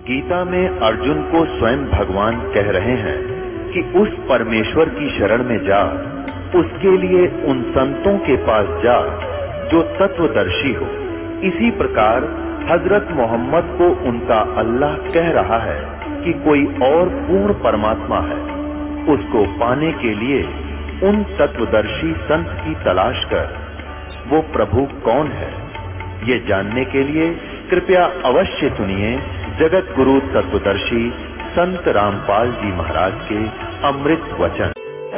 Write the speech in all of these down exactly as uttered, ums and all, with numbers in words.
गीता में अर्जुन को स्वयं भगवान कह रहे हैं कि उस परमेश्वर की शरण में जा, उसके लिए उन संतों के पास जा जो तत्वदर्शी हो। इसी प्रकार हजरत मोहम्मद को उनका अल्लाह कह रहा है कि कोई और पूर्ण परमात्मा है। उसको पाने के लिए उन तत्वदर्शी संत की तलाश कर। वो प्रभु कौन है, ये जानने के लिए कृपया अवश्य सुनिए जगत गुरु तत्वदर्शी संत रामपाल जी महाराज के अमृत वचन।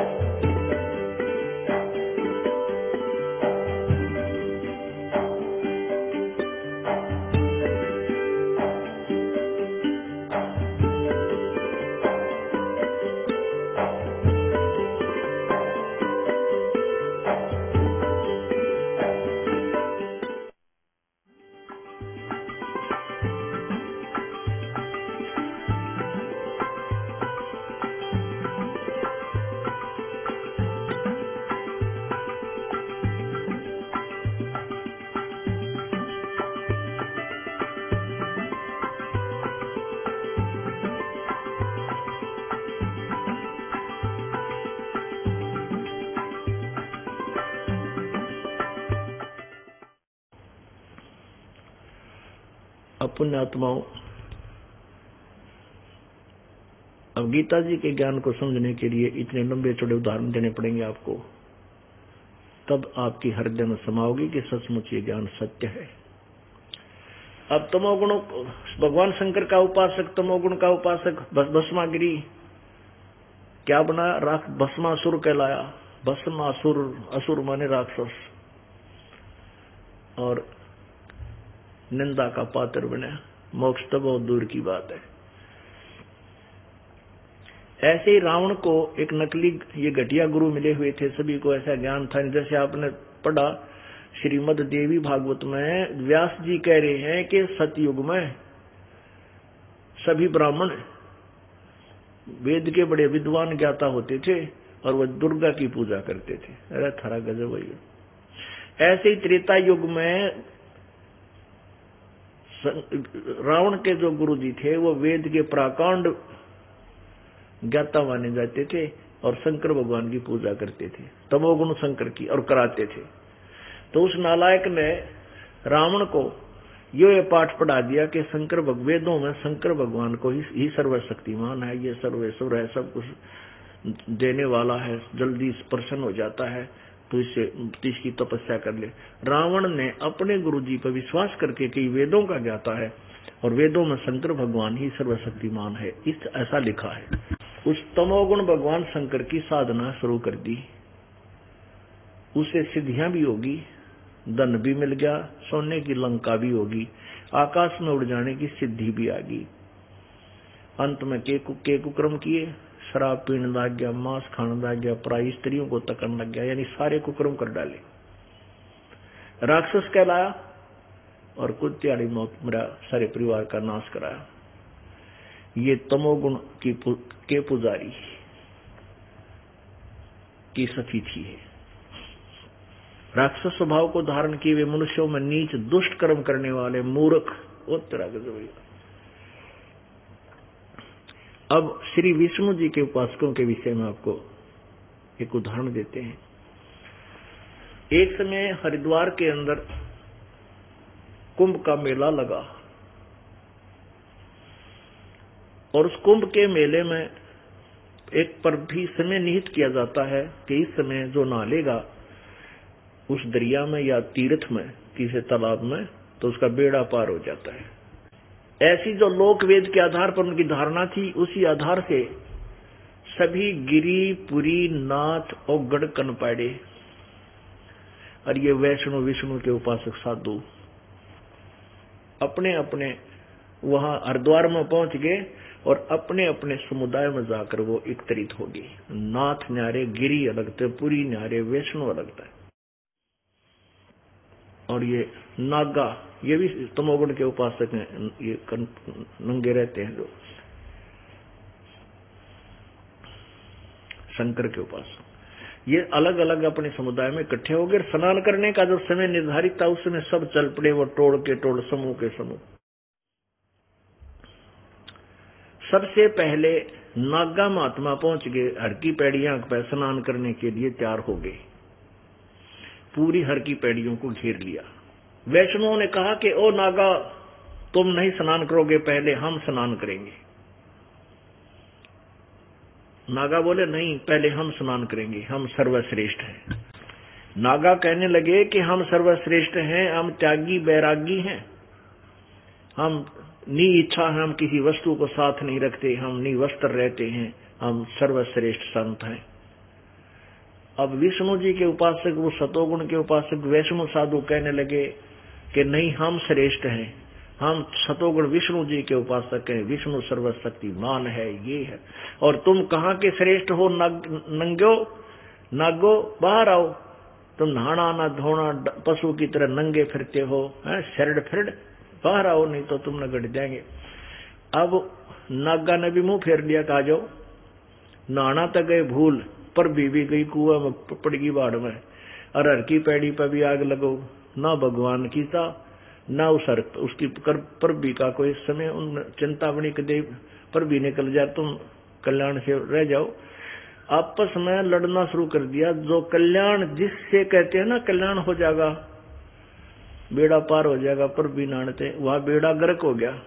पुण्य आत्माओं, अब गीता जी के ज्ञान को समझने के लिए इतने लंबे चौड़े उदाहरण देने पड़ेंगे आपको, तब आपकी हृदय में समाओगी कि सचमुच ये ज्ञान सत्य है। अब तमोगुणों, भगवान शंकर का उपासक, तमोगुण का उपासक भस्मागिरी क्या बना? राख भस्मासुर कहलाया। भस्मासुर, असुर माने राक्षस, और निंदा का पात्र बने। मोक्ष तो बहुत दूर की बात है। ऐसे ही रावण को एक नकली, ये घटिया गुरु मिले हुए थे। सभी को ऐसा ज्ञान था। जैसे आपने पढ़ा श्रीमद् देवी भागवत में, व्यास जी कह रहे हैं कि सतयुग में सभी ब्राह्मण वेद के बड़े विद्वान ज्ञाता होते थे और वह दुर्गा की पूजा करते थे। अरे थारा गजब है। ऐसे ही त्रेता युग में रावण के जो गुरु जी थे वो वेद के प्राकांड ज्ञाता माने जाते थे और शंकर भगवान की पूजा करते थे, तमोगुण शंकर की, और कराते थे। तो उस नालायक ने रावण को ये पाठ पढ़ा दिया कि शंकर वेदों में शंकर भगवान को ही, ही सर्वशक्तिमान है, ये सर्वेश्वर है, सब कुछ देने वाला है, जल्दी प्रसन्न हो जाता है, तो इससे इसकी तपस्या कर ले। रावण ने अपने गुरु जी पर विश्वास करके कि वेदों का ज्ञाता है और वेदों में शंकर भगवान ही सर्वशक्तिमान है, इस ऐसा लिखा है। उस तमोगुण भगवान शंकर की साधना शुरू कर दी। उसे सिद्धियां भी होगी, धन भी मिल गया, सोने की लंका भी होगी, आकाश में उड़ जाने की सिद्धि भी आ गई। अंत में के, के कुक्रम किए, शराब पीने लग गया, मांस खाने लग गया, पराई स्त्रियों को तकन लग गया, यानी सारे कुक्रम कर डाले। राक्षस कहलाया और कुत्याड़ी मौत मेरा सारे परिवार का नाश कराया। ये तमोगुण की के पुजारी की सती थी। राक्षस स्वभाव को धारण किए हुए मनुष्यों में नीच दुष्ट कर्म करने वाले मूर्ख उत्तरा गजब। अब श्री विष्णु जी के उपासकों के विषय में आपको एक उदाहरण देते हैं। एक समय हरिद्वार के अंदर कुंभ का मेला लगा और उस कुंभ के मेले में एक पर भी समय निहित किया जाता है कि इस समय जो नहालेगा उस दरिया में या तीर्थ में किसी तालाब में, तो उसका बेड़ा पार हो जाता है। ऐसी जो लोक वेद के आधार पर उनकी धारणा थी, उसी आधार से सभी गिरी, पुरी, नाथ और गढ़ कनपाड़े और ये वैष्णव विष्णु के उपासक साधु अपने अपने वहां हरिद्वार में पहुंच गए और अपने अपने समुदाय में जाकर वो एकत्रित हो गए। नाथ न्यारे, गिरी अलग थे, पुरी न्यारे, वैष्णव अलग थे। और ये नागा, ये भी तमोगुण के उपासक हैं, ये नंगे रहते हैं जो शंकर के उपासक, ये अलग अलग अपने समुदाय में इकट्ठे हो गए। स्नान करने का जो समय निर्धारित था उस समय सब चल पड़े, वो टोड़ के टोड़, समूह के समूह। सबसे पहले नागा महात्मा पहुंच गए, हर की पैड़ियां पर स्नान करने के लिए तैयार हो गए, पूरी हर की पैड़ियों को घेर लिया। वैष्णवों ने कहा कि ओ नागा, तुम नहीं स्नान करोगे, पहले हम स्नान करेंगे। नागा बोले नहीं, पहले हम स्नान करेंगे, हम सर्वश्रेष्ठ हैं। नागा कहने लगे कि हम सर्वश्रेष्ठ हैं, हम त्यागी बैरागी हैं, हम नी इच्छा है, हम किसी वस्तु को साथ नहीं रखते, हम नी वस्त्र रहते हैं, हम सर्वश्रेष्ठ संत हैं। अब विष्णु जी के उपासक, वो सतोगुण के उपासक वैष्णव साधु कहने लगे कि नहीं, हम श्रेष्ठ हैं, हम सतोगुण विष्णु जी के उपासक हैं, विष्णु सर्वशक्तिमान है, ये है। और तुम कहाँ के श्रेष्ठ हो नंगो नागो, बाहर आओ, तुम नहाना ना धोना पशु की तरह नंगे फिरते हो, हैं शरड़ फिरड़, बाहर आओ, नहीं तो तुम न गड़ जाएंगे। अब नागा ने भी मुंह फेर लिया, कहा जाओ, नहाना तक गए भूल, पर बीबी गई कुआं में पड़गी बाढ़ में, और हर की पैड़ी पर भी आग लगो, ना भगवान की था ना उस हर उसकी कर पर भी का कोई समय उन चिंतामणि के देव पर भी निकल जाए, तुम कल्याण से रह जाओ। आपस में लड़ना शुरू कर दिया। जो कल्याण जिससे कहते हैं ना कल्याण हो जाएगा, बेड़ा पार हो जाएगा, पर भी नानते वहां बेड़ा गर्क हो गया।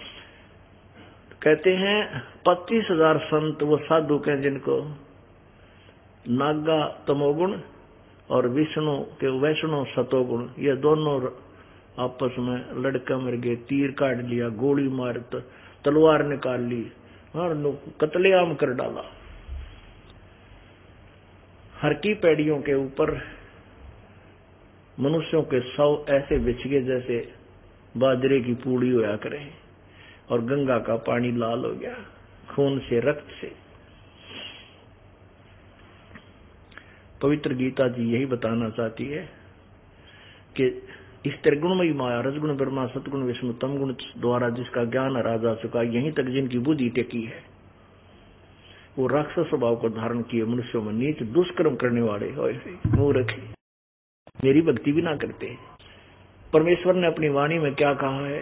कहते हैं पच्चीस हजार संत वो साधु के जिनको नागा तमोगुण और विष्णु के वैष्णव सतोगुण, ये दोनों आपस में लड़का मर गए, तीर काट लिया, गोली मार, तलवार निकाल ली और कत्लेआम कर डाला। हर की पैड़ियों के ऊपर मनुष्यों के सौ ऐसे बिछ गए जैसे बाजरे की पूड़ी होया करे, और गंगा का पानी लाल हो गया खून से, रक्त से। पवित्र गीता जी यही बताना चाहती है कि इस त्रिगुणमयी माया, रजगुण ब्रह्मा, सतगुण विष्णु, तमगुण द्वारा जिसका ज्ञान राजा चुका, यहीं तक जिनकी बुद्धि टेकी है, वो राक्षस स्वभाव को धारण किए मनुष्यों में नीच दुष्कर्म करने वाले मूर्ख मेरी भक्ति भी ना करते। परमेश्वर ने अपनी वाणी में क्या कहा है?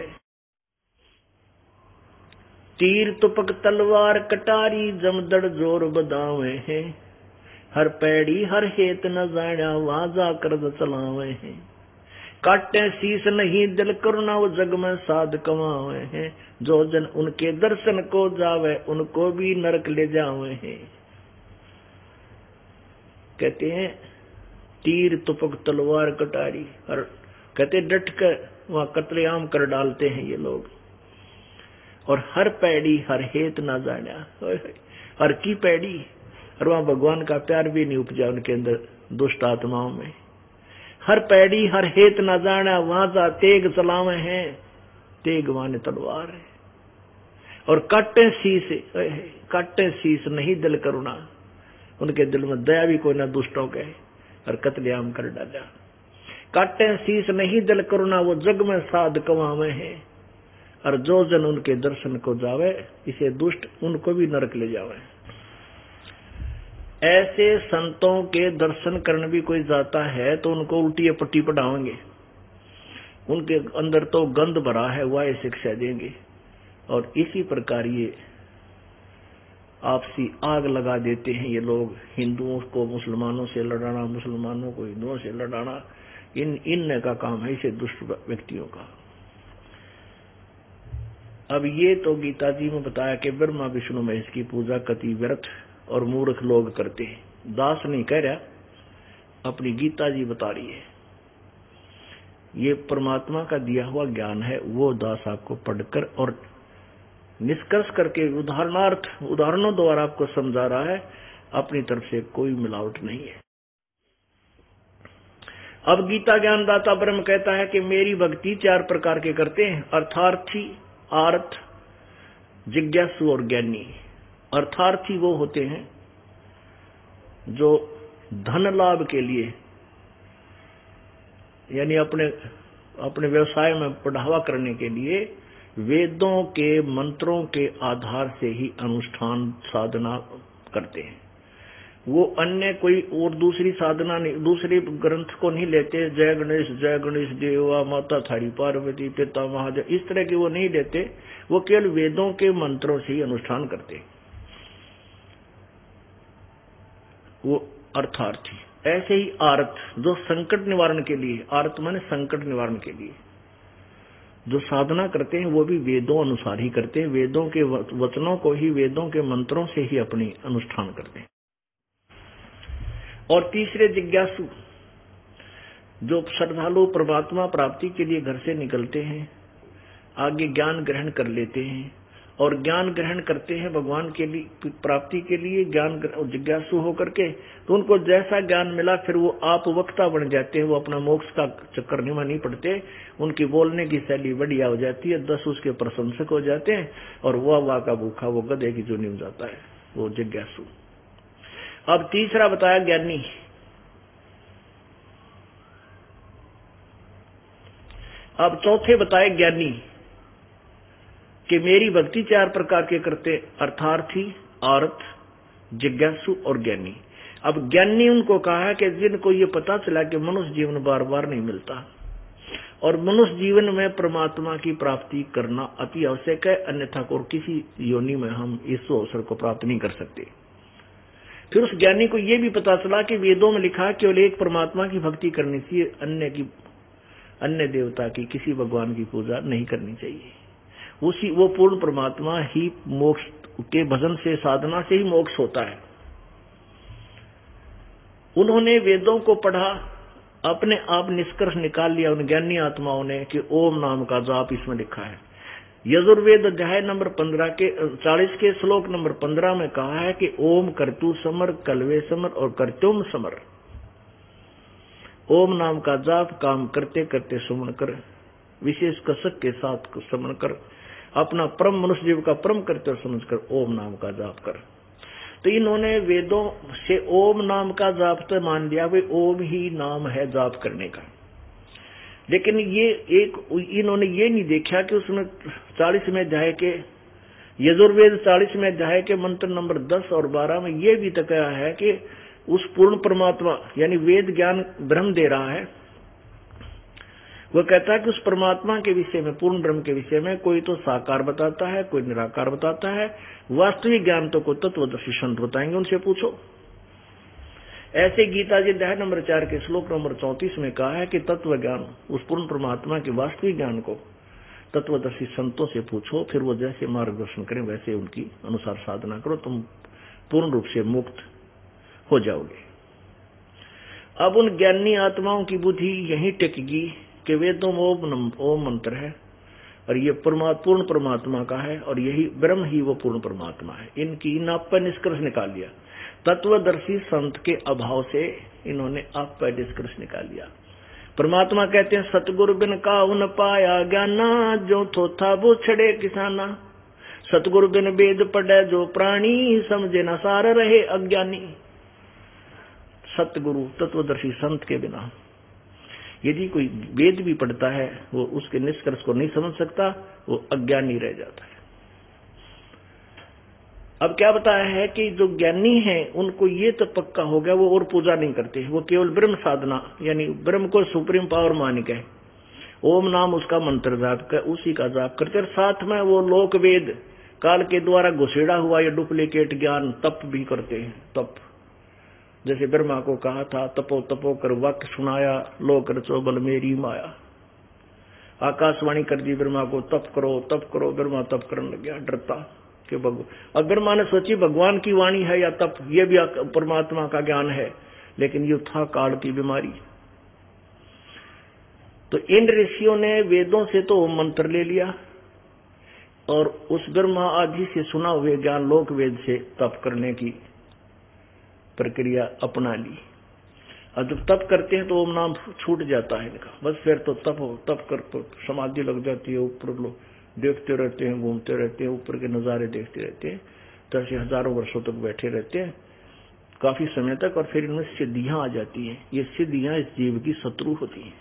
तीर तुपक तलवार कटारी जमदड़ जोर बदावे हैं, हर पैड़ी हर हेत न जाना वहां जाकर चलावे हैं, काटे शीस नहीं दिल करुणा वो जग में साध कमावे हैं, जो जन उनके दर्शन को जावे उनको भी नरक ले जावे हैं। कहते हैं तीर तुपक तलवार कटारी, और कहते डट कर वहां कत्लेआम कर डालते हैं ये लोग। और हर पैड़ी हर हेत ना जाना, हर की पैड़ी, और वहां भगवान का प्यार भी नहीं उपजा उनके अंदर दुष्ट आत्माओं में। हर पैड़ी हर हेत न जाना वहां जा तेग चलावे हैं, तेग माने तलवार है। और काटे शीस, काटे शीस नहीं दिल करुणा, उनके दिल में दया भी कोई ना दुष्टों के, और कत्लेआम कर डाला। काटे शीस नहीं दिल करुणा वो जग में साध कमावे हैं, और जो जन उनके दर्शन को जावे इसे दुष्ट उनको भी नरक ले जावे। ऐसे संतों के दर्शन करने भी कोई जाता है तो उनको उल्टी पट्टी पढ़ाएंगे, उनके अंदर तो गंध भरा है वह शिक्षा देंगे, और इसी प्रकार ये आपसी आग लगा देते हैं ये लोग। हिंदुओं को मुसलमानों से लड़ाना, मुसलमानों को हिंदुओं से लड़ाना, इन इन का काम है इसे दुष्ट व्यक्तियों का। अब ये तो गीता जी में बताया कि ब्रह्मा विष्णु महेश की पूजा कति व्यर्थ और मूर्ख लोग करते हैं। दास नहीं कह रहा, अपनी गीता जी बता रही है। ये परमात्मा का दिया हुआ ज्ञान है, वो दास आपको पढ़कर और निष्कर्ष करके उदाहरणार्थ उदाहरणों द्वारा आपको समझा रहा है, अपनी तरफ से कोई मिलावट नहीं है। अब गीता ज्ञानदाता ब्रह्म कहता है कि मेरी भक्ति चार प्रकार के करते हैं, अर्थार्थी, आर्थ, जिज्ञासु और ज्ञानी। अर्थार्थी वो होते हैं जो धन लाभ के लिए, यानी अपने अपने व्यवसाय में बढ़ावा करने के लिए वेदों के मंत्रों के आधार से ही अनुष्ठान साधना करते हैं। वो अन्य कोई और दूसरी साधना नहीं, दूसरे ग्रंथ को नहीं लेते, जय गणेश जय गणेश देवा माता थारी पार्वती पिता महादेव, इस तरह के वो नहीं लेते। वो केवल वेदों के मंत्रों से ही अनुष्ठान करते, वो अर्थार्थी। ऐसे ही आर्त जो संकट निवारण के लिए, आर्त माने संकट निवारण के लिए जो साधना करते हैं, वो भी वेदों अनुसार ही करते हैं, वेदों के वचनों को ही, वेदों के मंत्रों से ही अपनी अनुष्ठान करते हैं। और तीसरे जिज्ञासु जो श्रद्धालु परमात्मा प्राप्ति के लिए घर से निकलते हैं, आगे ज्ञान ग्रहण कर लेते हैं और ज्ञान ग्रहण करते हैं भगवान के लिए प्राप्ति के लिए, ज्ञान जिज्ञासु होकर के, तो उनको जैसा ज्ञान मिला फिर वो आप वक्ता बन जाते हैं, वो अपना मोक्ष का चक्कर में नहीं पड़ते, उनकी बोलने की शैली बढ़िया हो जाती है, दस उसके प्रशंसक हो जाते हैं और वह वाह का भूखा वो गधे की जोनी हो जाता है, वो जिज्ञासु। अब तीसरा बताया ज्ञानी। अब चौथे बताए ज्ञानी कि मेरी भक्ति चार प्रकार के करते, अर्थार्थी, आर्त, जिज्ञासु और ज्ञानी। अब ज्ञानी उनको कहा है कि जिनको ये पता चला कि मनुष्य जीवन बार बार नहीं मिलता और मनुष्य जीवन में परमात्मा की प्राप्ति करना अति आवश्यक है, अन्यथा और किसी योनि में हम इस अवसर को प्राप्त नहीं कर सकते। फिर उस ज्ञानी को यह भी पता चला कि वेदों में लिखा केवल एक परमात्मा की भक्ति करनी चाहिए, अन्य की, अन्य देवता की, किसी भगवान की पूजा नहीं करनी चाहिए। उसी वो पूर्ण परमात्मा ही मोक्ष के भजन से, साधना से ही मोक्ष होता है। उन्होंने वेदों को पढ़ा, अपने आप निष्कर्ष निकाल लिया उन ज्ञानी आत्माओं ने कि ओम नाम का जाप इसमें लिखा है। यजुर्वेद अध्याय नंबर पंद्रह के चालीस के श्लोक नंबर पंद्रह में कहा है कि ओम कर्तु समर, कलवे समर और कर्त्युम समर। ओम नाम का जाप काम करते करते सुमन कर, विशेष कसक के साथ समन कर, अपना परम मनुष्य जीव का परम करते समझ कर ओम नाम का जाप कर। तो इन्होंने वेदों से ओम नाम का जाप तो मान लिया, वे ओम ही नाम है जाप करने का, लेकिन ये एक इन्होंने ये नहीं देखा कि उसमें चालीस में अध्याय के, यजुर्वेद चालीस में अध्याय के मंत्र नंबर दस और बारह में ये भी तकया है कि उस पूर्ण परमात्मा यानी वेद ज्ञान ब्रह्म दे रहा है, वो कहता है कि उस परमात्मा के विषय में, पूर्ण ब्रह्म के विषय में कोई तो साकार बताता है, कोई निराकार बताता है, वास्तविक ज्ञान तो कोई तत्वदर्शी संत बताएंगे, उनसे पूछो। ऐसे गीता जी अध्याय नंबर चार के श्लोक नंबर चौंतीस में कहा है कि तत्व ज्ञान, उस पूर्ण परमात्मा के वास्तविक ज्ञान को तत्वदर्शी संतों से पूछो, फिर वो जैसे मार्गदर्शन करें वैसे उनकी अनुसार साधना करो, तुम पूर्ण रूप से मुक्त हो जाओगे। अब उन ज्ञानी आत्माओं की बुद्धि यही टिकेगी कि वेदों में ओम ओम मंत्र है और ये परमात्मा पूर्ण परमात्मा का है और यही ब्रह्म ही वो पूर्ण परमात्मा है। इनकी इन आप पर निष्कर्ष निकाल लिया। तत्वदर्शी संत के अभाव से इन्होंने आप पर निष्कर्ष निकाल लिया। परमात्मा कहते हैं सतगुरु बिन काहू न पाया ज्ञाना, जो थोथा वो छड़े किसाना। सतगुरु बिन वेद पढ़े जो प्राणी, समझे न सार रहे अज्ञानी। सतगुरु तत्वदर्शी संत के बिना यदि कोई वेद भी पढ़ता है वो उसके निष्कर्ष को नहीं समझ सकता, वो अज्ञानी रह जाता है। अब क्या बताया है कि जो ज्ञानी हैं उनको ये तो पक्का हो गया, वो और पूजा नहीं करते, वो केवल ब्रह्म साधना यानी ब्रह्म को सुप्रीम पावर मान के ओम नाम उसका मंत्र जाप कर उसी का जाप करते, और साथ में वो लोक वेद काल के द्वारा घुसेड़ा हुआ या डुप्लीकेट ज्ञान तप भी करते हैं। तप जैसे ब्रह्मा को कहा था तपो तपो कर वाक्य सुनाया, लोक रचो बल मेरी माया। आकाशवाणी कर दी ब्रह्मा को तप करो तप करो, ब्रह्मा तप करने लग गया डरता कि भगवान। अब ब्रह्मा ने सोची भगवान की वाणी है या तप, ये भी परमात्मा का ज्ञान है, लेकिन ये था काल की बीमारी। तो इन ऋषियों ने वेदों से तो मंत्र ले लिया और उस ब्रह्मा आदि से सुना हुए ज्ञान लोक वेद से तप करने की प्रक्रिया अपना ली। और जब तप करते हैं तो ओम नाम छूट जाता है इनका, बस फिर तो तप हो तप कर तो समाधि लग जाती है, ऊपर लोग देखते रहते हैं, घूमते रहते हैं, ऊपर के नजारे देखते रहते हैं, तो ऐसे हजारों वर्षों तक बैठे रहते हैं काफी समय तक, और फिर इनमें सिद्धियां आ जाती हैं। ये सिद्धियां इस जीव की शत्रु होती हैं।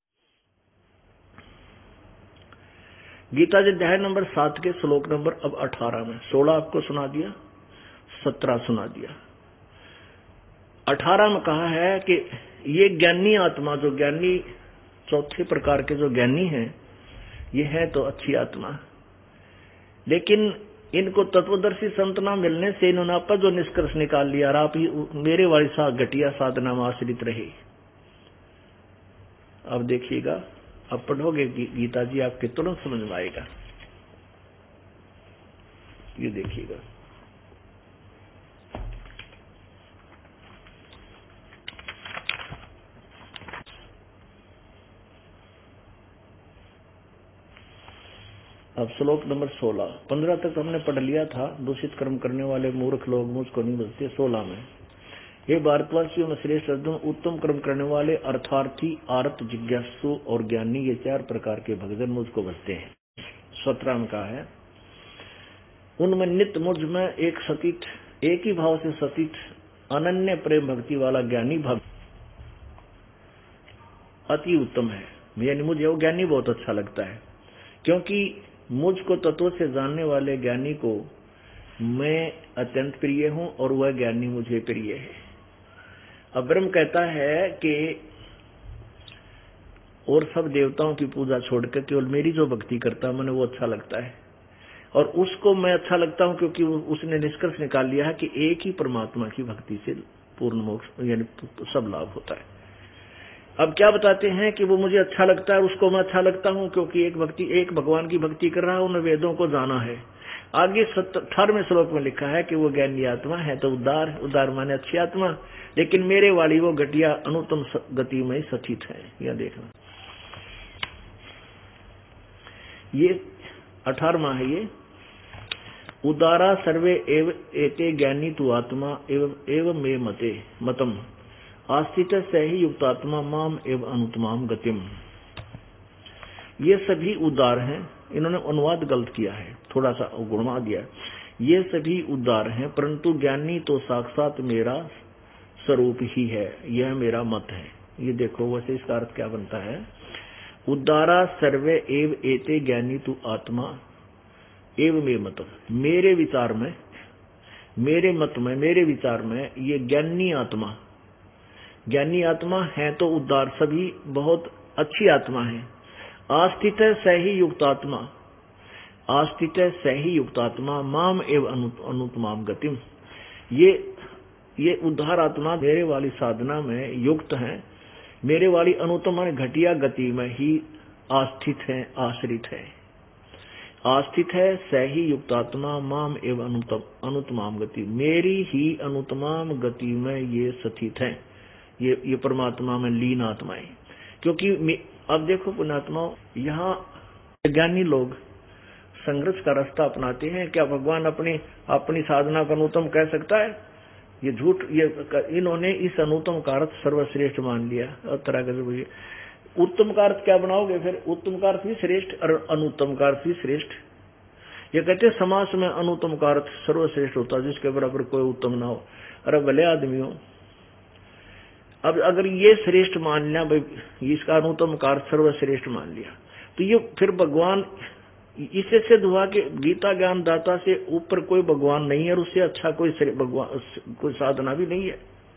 गीता जी अध्याय नंबर सात के श्लोक नंबर अब अठारह में, सोलह आपको सुना दिया, सत्रह सुना दिया। अठारह में कहा है कि ये ज्ञानी आत्मा, जो ज्ञानी चौथे प्रकार के जो ज्ञानी हैं, ये है तो अच्छी आत्मा, लेकिन इनको तत्वदर्शी संत ना मिलने से इन्होंने आप जो निष्कर्ष निकाल लिया, और आप ही मेरे वाली सा घटिया साधना में आश्रित रहे। अब देखिएगा, अब पढ़ोगे गीता जी आपके तुरंत समझ में आएगा। ये देखिएगा, अब श्लोक नंबर सोलह, पंद्रह तक हमने पढ़ लिया था। दूषित कर्म करने वाले मूर्ख लोग मुझको नहीं बचते। सोलह में, हे भारतवासियों में श्रेष्ठ अर्जुन, उत्तम कर्म करने वाले अर्थार्थी, आर्त, जिज्ञासु और ज्ञानी, ये चार प्रकार के भक्तजन मुझको बचते हैं। सत्रह में कहा है, उनमें नित्य मुझ में एक सतीत, एक ही भाव से सतीत अनन्य प्रेम भक्ति वाला ज्ञानी भक्त अति उत्तम है। यानी मुझे वो ज्ञानी बहुत अच्छा लगता है, क्योंकि मुझको तत्व से जानने वाले ज्ञानी को मैं अत्यंत प्रिय हूं और वह ज्ञानी मुझे प्रिय है। अब ब्रह्म कहता है कि और सब देवताओं की पूजा छोड़कर केवल मेरी जो भक्ति करता है मैंने वो अच्छा लगता है, और उसको मैं अच्छा लगता हूं क्योंकि उसने निष्कर्ष निकाल लिया है कि एक ही परमात्मा की भक्ति से पूर्ण मोक्ष यानी सब लाभ होता है। अब क्या बताते हैं कि वो मुझे अच्छा लगता है, उसको मैं अच्छा लगता हूं क्योंकि एक भक्ति एक भगवान की भक्ति कर रहा है, उन्हें वेदों को जाना है। आगे अठारहवें श्लोक में लिखा है कि वो ज्ञानी आत्मा है तो उदार, उदार माने अच्छी आत्मा, लेकिन मेरे वाली वो घटिया अनुत्तम गति में स्थित है। यह देखना, ये अठारहवां है। ये उदारा सर्वे एव एते ज्ञानी तु आत्मा एवं एवं मे मते मतम आस्थित से ही युक्तात्मा माम एवं अनुत्तमाम गतिम। ये सभी उदार हैं। इन्होंने अनुवाद गलत किया है, थोड़ा सा गुणमा दिया। ये सभी उदार हैं, परंतु ज्ञानी तो साक्षात मेरा स्वरूप ही है, यह मेरा मत है। ये देखो, वैसे इसका अर्थ क्या बनता है, उदारा सर्वे एव एते ज्ञानी तु आत्मा एव मे मत। मेरे विचार में, मेरे मत में, मेरे विचार में ये ज्ञानी आत्मा, ज्ञानी आत्मा है तो उद्धार, सभी बहुत अच्छी आत्मा है। आस्थित सही युक्तात्मा, आस्थित सही युक्तात्मा माम एव अनुत्तमाम गतिम। ये ये उद्धार आत्मा मेरे वाली साधना में युक्त है, मेरे वाली अनुत्तम घटिया गति में ही आस्थित है, आश्रित है। आस्थित है सही युक्तात्मा माम एव अनुत्तमाम गति, मेरी ही अनुत्तमाम गति में ये स्थित है। ये ये परमात्मा में लीन आत्माएं। क्योंकि अब देखो पुण्यात्माओं, यहाँ ज्ञानी लोग संघर्ष का रास्ता अपनाते हैं। क्या भगवान अपनी अपनी साधना का अनुत्तम कह सकता है? ये झूठ, ये इन्होंने इस अनुत्तम का अर्थ सर्वश्रेष्ठ मान लिया। और तरह का उत्तम का अर्थ क्या बनाओगे फिर? उत्तम का अर्थ भी श्रेष्ठ और अनुत्तम का अर्थ भी श्रेष्ठ। ये कहते समास में अनुत्तम का अर्थ सर्वश्रेष्ठ होता है, जिसके बराबर कोई उत्तम ना हो। अरे भले आदमी हो, अब अगर ये श्रेष्ठ मान लिया भाई, इसका अनुत्तम का अर्थ सर्वश्रेष्ठ मान लिया, तो ये फिर भगवान, इससे सिद्ध हुआ कि गीता ज्ञान दाता से ऊपर कोई भगवान नहीं है और उससे अच्छा कोई भगवान कोई साधना भी नहीं है।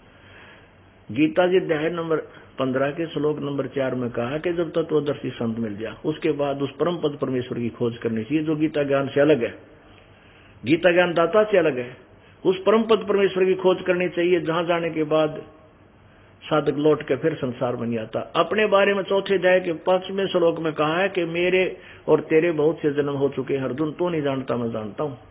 गीता जी अध्याय नंबर पंद्रह के श्लोक नंबर चार में कहा कि जब तत्वदर्शी संत मिल जाए उसके बाद उस परम पद परमेश्वर की खोज करनी चाहिए, जो गीता ज्ञान से अलग है, गीता ज्ञान दाता से अलग है। उस परम पद परमेश्वर की खोज करनी चाहिए, जहां जाने के बाद साधक लौट के फिर संसार बन जाता। अपने बारे में चौथे अध्याय के पांचवें श्लोक में कहा है कि मेरे और तेरे बहुत से जन्म हो चुके हैं अर्जुन, तो नहीं जानता मैं जानता हूं।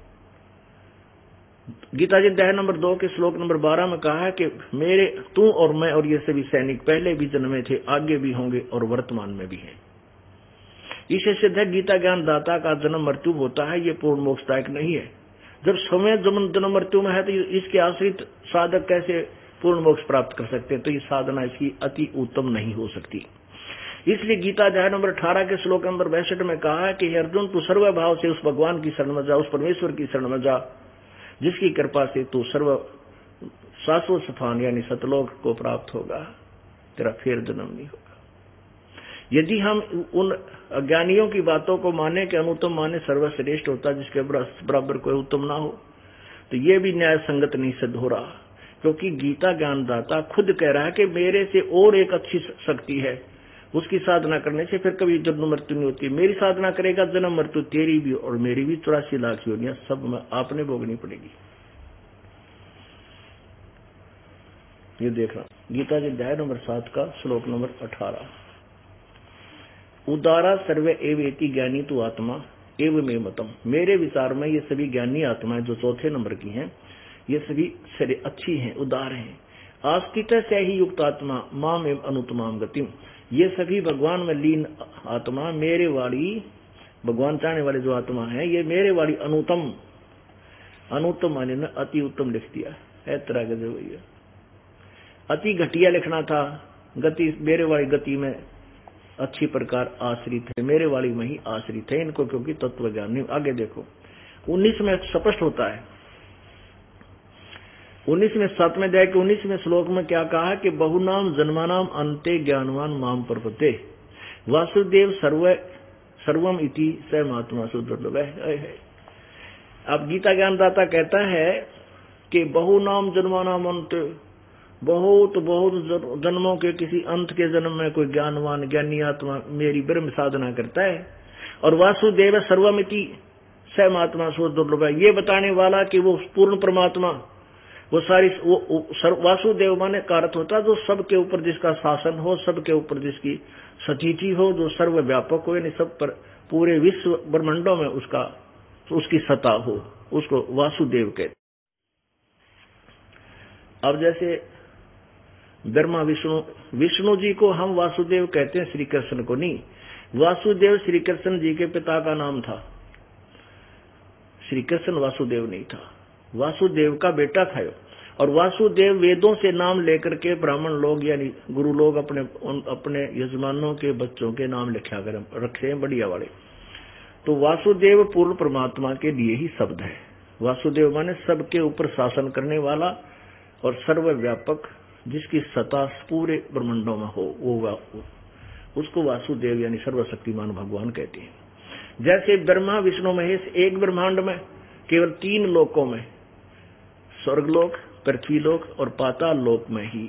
गीता जी अध्याय नंबर दो के श्लोक नंबर बारह में कहा है कि मेरे, तू और मैं और ये सभी सैनिक पहले भी जन्मे थे, आगे भी होंगे और वर्तमान में भी हैं। इससे सिद्ध है गीता ज्ञान दाता का जन्म मृत्यु होता है, ये पूर्ण मोक्षदायक नहीं है। जब समय जन्म मृत्यु में है तो इसके आश्रित साधक कैसे पूर्ण मोक्ष प्राप्त कर सकते हैं? तो ये साधना इसकी अति उत्तम नहीं हो सकती। इसलिए गीता अध्याय नंबर अठारह के श्लोक नंबर बैसठ में कहा है कि अर्जुन तू सर्व भाव से उस भगवान की शरण में जा, उस परमेश्वर की शरण में जा, जिसकी कृपा से तू सर्व शाश्वत स्थान यानी सतलोक को प्राप्त होगा, तेरा फिर जन्म नहीं होगा। यदि हम उन अज्ञानियों की बातों को माने कि अनुत्तम माने सर्वश्रेष्ठ होता जिसके बराबर कोई उत्तम ना हो, तो ये भी न्याय संगत नहीं सिद्ध हो रहा। क्योंकि गीता ज्ञानदाता खुद कह रहा है कि मेरे से और एक अच्छी शक्ति है, उसकी साधना करने से फिर कभी जन्म मृत्यु नहीं होती। मेरी साधना करेगा जन्म मृत्यु तेरी भी और मेरी भी चौरासी लाख योनियां सब में आपने भोगनी पड़ेगी। ये देखना गीता जी अध्याय नंबर सात का श्लोक नंबर अठारह। उदारा सर्वे एवेति ज्ञानी तु आत्मा एवं में मतम। मेरे विचार में ये सभी ज्ञानी आत्माएं जो चौथे नंबर की हैं, ये सभी सरे अच्छी हैं, उदार हैं। आस्तित से ही युक्त आत्मा माम एवं अनुतमाम गतिम। ये सभी भगवान में लीन आत्मा मेरे वाली, भगवान चाहने वाले जो आत्मा है, ये मेरे वाली अनुतम, अनुतम माने न अति उत्तम लिख दिया है तरह के जो भैया अति घटिया लिखना था। गति मेरे वाली गति में अच्छी प्रकार आश्रित है, मेरे वाली में ही आश्रित है इनको, क्योंकि तत्व ज्ञान नहीं। आगे देखो उन्नीस में स्पष्ट होता है, उन्नीस में सातवें अध्याय के उन्नीसवें श्लोक में क्या कहा कि बहुनाम जन्मानाम अंते ज्ञानवान माम प्रपते वासुदेव सर्व सर्वम इति स महात्मा सुदुर्लभ है। अब गीता ज्ञानदाता कहता है कि बहुनाम जन्मानाम अंत, बहुत बहुत जन्मों के किसी अंत के जन्म में कोई ज्ञानवान ज्ञानी आत्मा मेरी ब्रह्म साधना करता है, और वासुदेव सर्वमिति स महात्मा सुदुर्लभ है, ये बताने वाला कि वो पूर्ण परमात्मा, वो सारी वो वासुदेव माने कारत होता जो सबके ऊपर जिसका शासन हो, सबके ऊपर जिसकी सतीति हो, जो सर्वव्यापक हो, यानी सब पर पूरे विश्व ब्रह्मांडों में उसका उसकी सत्ता हो, उसको वासुदेव कहते। अब जैसे ब्रह्मा विष्णु विष्णु जी को हम वासुदेव कहते हैं, श्री कृष्ण को नहीं। वासुदेव श्री कृष्ण जी के पिता का नाम था, श्री कृष्ण वासुदेव नहीं था, वासुदेव का बेटा था। और वासुदेव वेदों से नाम लेकर के ब्राह्मण लोग यानी गुरु लोग अपने अपने यजमानों के बच्चों के नाम लिखा कर रखे हैं बढ़िया वाले। तो वासुदेव पूर्ण परमात्मा के लिए ही शब्द है। वासुदेव माने सबके ऊपर शासन करने वाला और सर्वव्यापक, जिसकी सत्ता पूरे ब्रह्मांडों में हो, वो उसको वासुदेव यानी सर्वशक्तिमान भगवान कहते हैं। जैसे ब्रह्मा विष्णु महेश एक ब्रह्मांड में केवल तीन लोकों में, स्वर्गलोक, पृथ्वीलोक और पाताल लोक में ही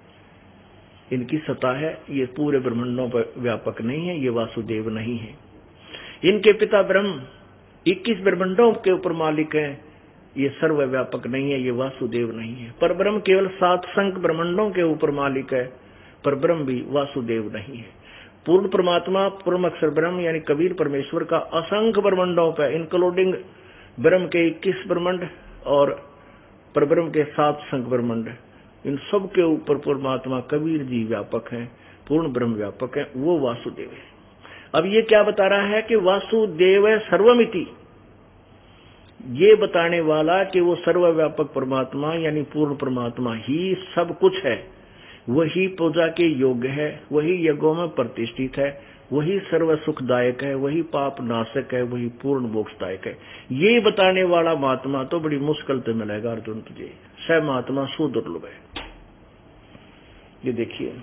इनकी सत्ता है, ये पूरे ब्रह्मांडों पर व्यापक नहीं है, ये वासुदेव नहीं है। इनके पिता ब्रह्म इक्कीस ब्रह्मांडों के ऊपर मालिक हैं, ये सर्वव्यापक नहीं है, ये वासुदेव नहीं है। पर ब्रह्म केवल सात संख्य ब्रह्मांडों के ऊपर मालिक है, पर ब्रह्म भी वासुदेव नहीं है। पूर्ण परमात्मा पूर्ण अक्षर ब्रह्म यानी कबीर परमेश्वर का असंख्य ब्रह्मांडों पर इंक्लूडिंग ब्रह्म के इक्कीस ब्रह्मांड और परब्रह्म के सात संख्य ब्रह्मांड, इन सब के ऊपर परमात्मा कबीर जी व्यापक हैं, पूर्ण ब्रह्म व्यापक है, वो वासुदेव है। अब ये क्या बता रहा है कि वासुदेव सर्वमिति, ये बताने वाला कि वो सर्वव्यापक परमात्मा यानी पूर्ण परमात्मा ही सब कुछ है, वही पूजा के योग्य है, वही यज्ञों में प्रतिष्ठित है, वही सर्व सुखदायक है, वही पाप नाशक है, वही पूर्ण मोक्षदायक है। ये बताने वाला महात्मा तो बड़ी मुश्किल से मिलेगा अर्जुन तुझे, स महात्मा सुदुर्लभ है। ये देखिए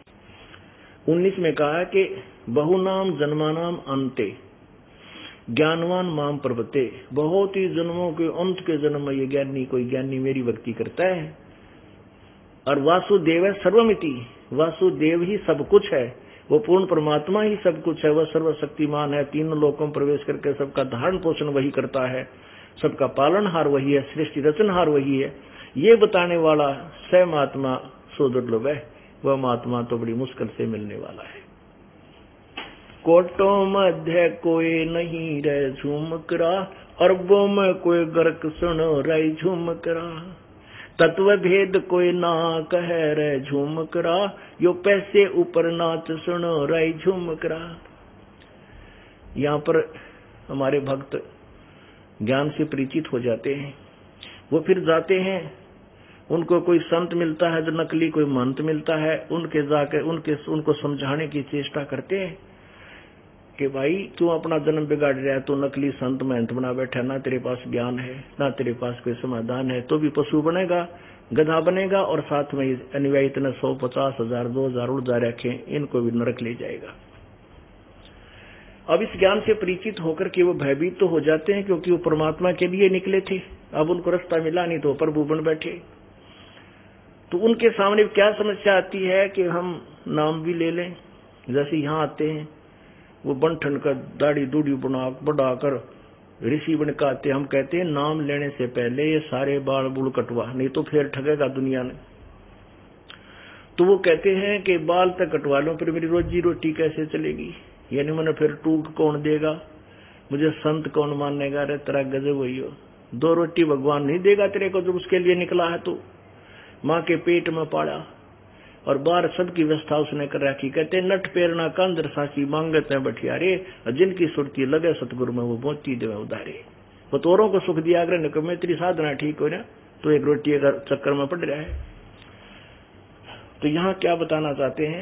उन्नीस में कहा कि बहुनाम जन्मानाम अंते ज्ञानवान माम प्रपते, बहुत ही जन्मों के अंत के जन्म में ये ज्ञानी, कोई ज्ञानी मेरी भक्ति करता है। और वासुदेव सर्वमिति, वासुदेव ही सब कुछ है, वो पूर्ण परमात्मा ही सब कुछ है, वह सर्वशक्तिमान है, तीन लोकों में प्रवेश करके सबका धारण पोषण वही करता है, सबका पालनहार वही है, सृष्टि रचनहार वही है। ये बताने वाला स महात्मा सुदुर्लभ है, वह महात्मा तो बड़ी मुश्किल से मिलने वाला है। कोटों मध्य कोई नहीं रह झूमकरा, अरबों में कोई गर्क सुनो रही झूमकरा, तत्व भेद कोई ना कह रहे झूमकरा, यो पैसे ऊपर नाच सुनो रही झूमकरा। यहाँ पर हमारे भक्त ज्ञान से परिचित हो जाते हैं, वो फिर जाते हैं, उनको कोई संत मिलता है जो नकली, कोई मंत्र मिलता है, उनके जाकर उनके उनको समझाने की चेष्टा करते हैं कि भाई तू अपना जन्म बिगाड़ रहा है, तो नकली संत महंत बना बैठा, ना तेरे पास ज्ञान है, ना तेरे पास कोई समाधान है, तो भी पशु बनेगा, गधा बनेगा, और साथ में अनुयायी इतने सौ पचास हजार दो हजार उड़ जा रखे, इनको भी नरक ले जाएगा। अब इस ज्ञान से परिचित होकर के वो भयभीत तो हो जाते हैं, क्योंकि वो परमात्मा के लिए निकले थे, अब उनको रास्ता मिला नहीं तो प्रभु बन बैठे। तो उनके सामने क्या समस्या आती है कि हम नाम भी ले लें। जैसे यहाँ आते हैं वो बंठन का दाढ़ी दूढ़ी बना बढ़ाकर ऋषि बन के आते, हम कहते हैं नाम लेने से पहले ये सारे बाल बुल कटवा, नहीं तो फिर ठगेगा दुनिया ने। तो वो कहते हैं कि बाल तक कटवा लो, फिर मेरी रोजी रोटी कैसे चलेगी, यानी मैंने फिर टूक कौन देगा, मुझे संत कौन मानेगा। अरे तेरा गजब हुई हो, दो रोटी भगवान नहीं देगा तेरे को, जब उसके लिए निकला है तो माँ के पेट में पाला और बाहर सबकी व्यवस्था उसने कर रखी। कहते नट पेरना कंदर सासी मांगते हैं बठियारे, जिनकी सुरती लगे सतगुरु में वो मोती देवे उधारे। वो तोरों को सुख दिया अगर निकमे तेरी साधना ठीक हो ना, तो एक रोटी अगर चक्कर में पड़ रहा है। तो यहाँ क्या बताना चाहते हैं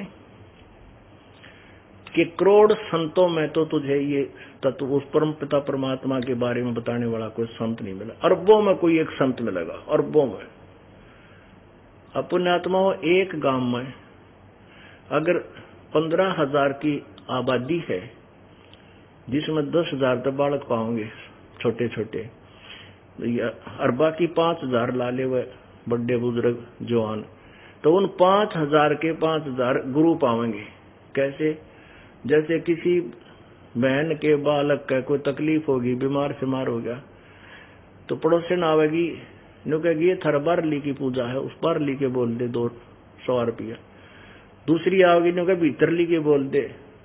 कि करोड़ संतों में तो तुझे ये तत्व उस परम पिता परमात्मा के बारे में बताने वाला कोई संत नहीं मिला, अरबों में कोई एक संत मिलेगा, अरबों में। पुण्यात्माओं, एक गांव में अगर पंद्रह हजार की आबादी है जिसमें दस हजार तो बालक पाओगे छोटे छोटे, और बाकी पांच हजार लाले व बड़े बुजुर्ग जवान, तो उन पांच हजार के पांच हजार गुरु पावेंगे। कैसे? जैसे किसी बहन के बालक का कोई तकलीफ होगी, बीमार शिमार हो गया, तो पड़ोसन आवेगी, नो कहेगी ये थर बारली की पूजा है, उस बारली के बोल दे दो सौ रुपया। दूसरी आओगी, नो कहे भीतरली के बोल दे।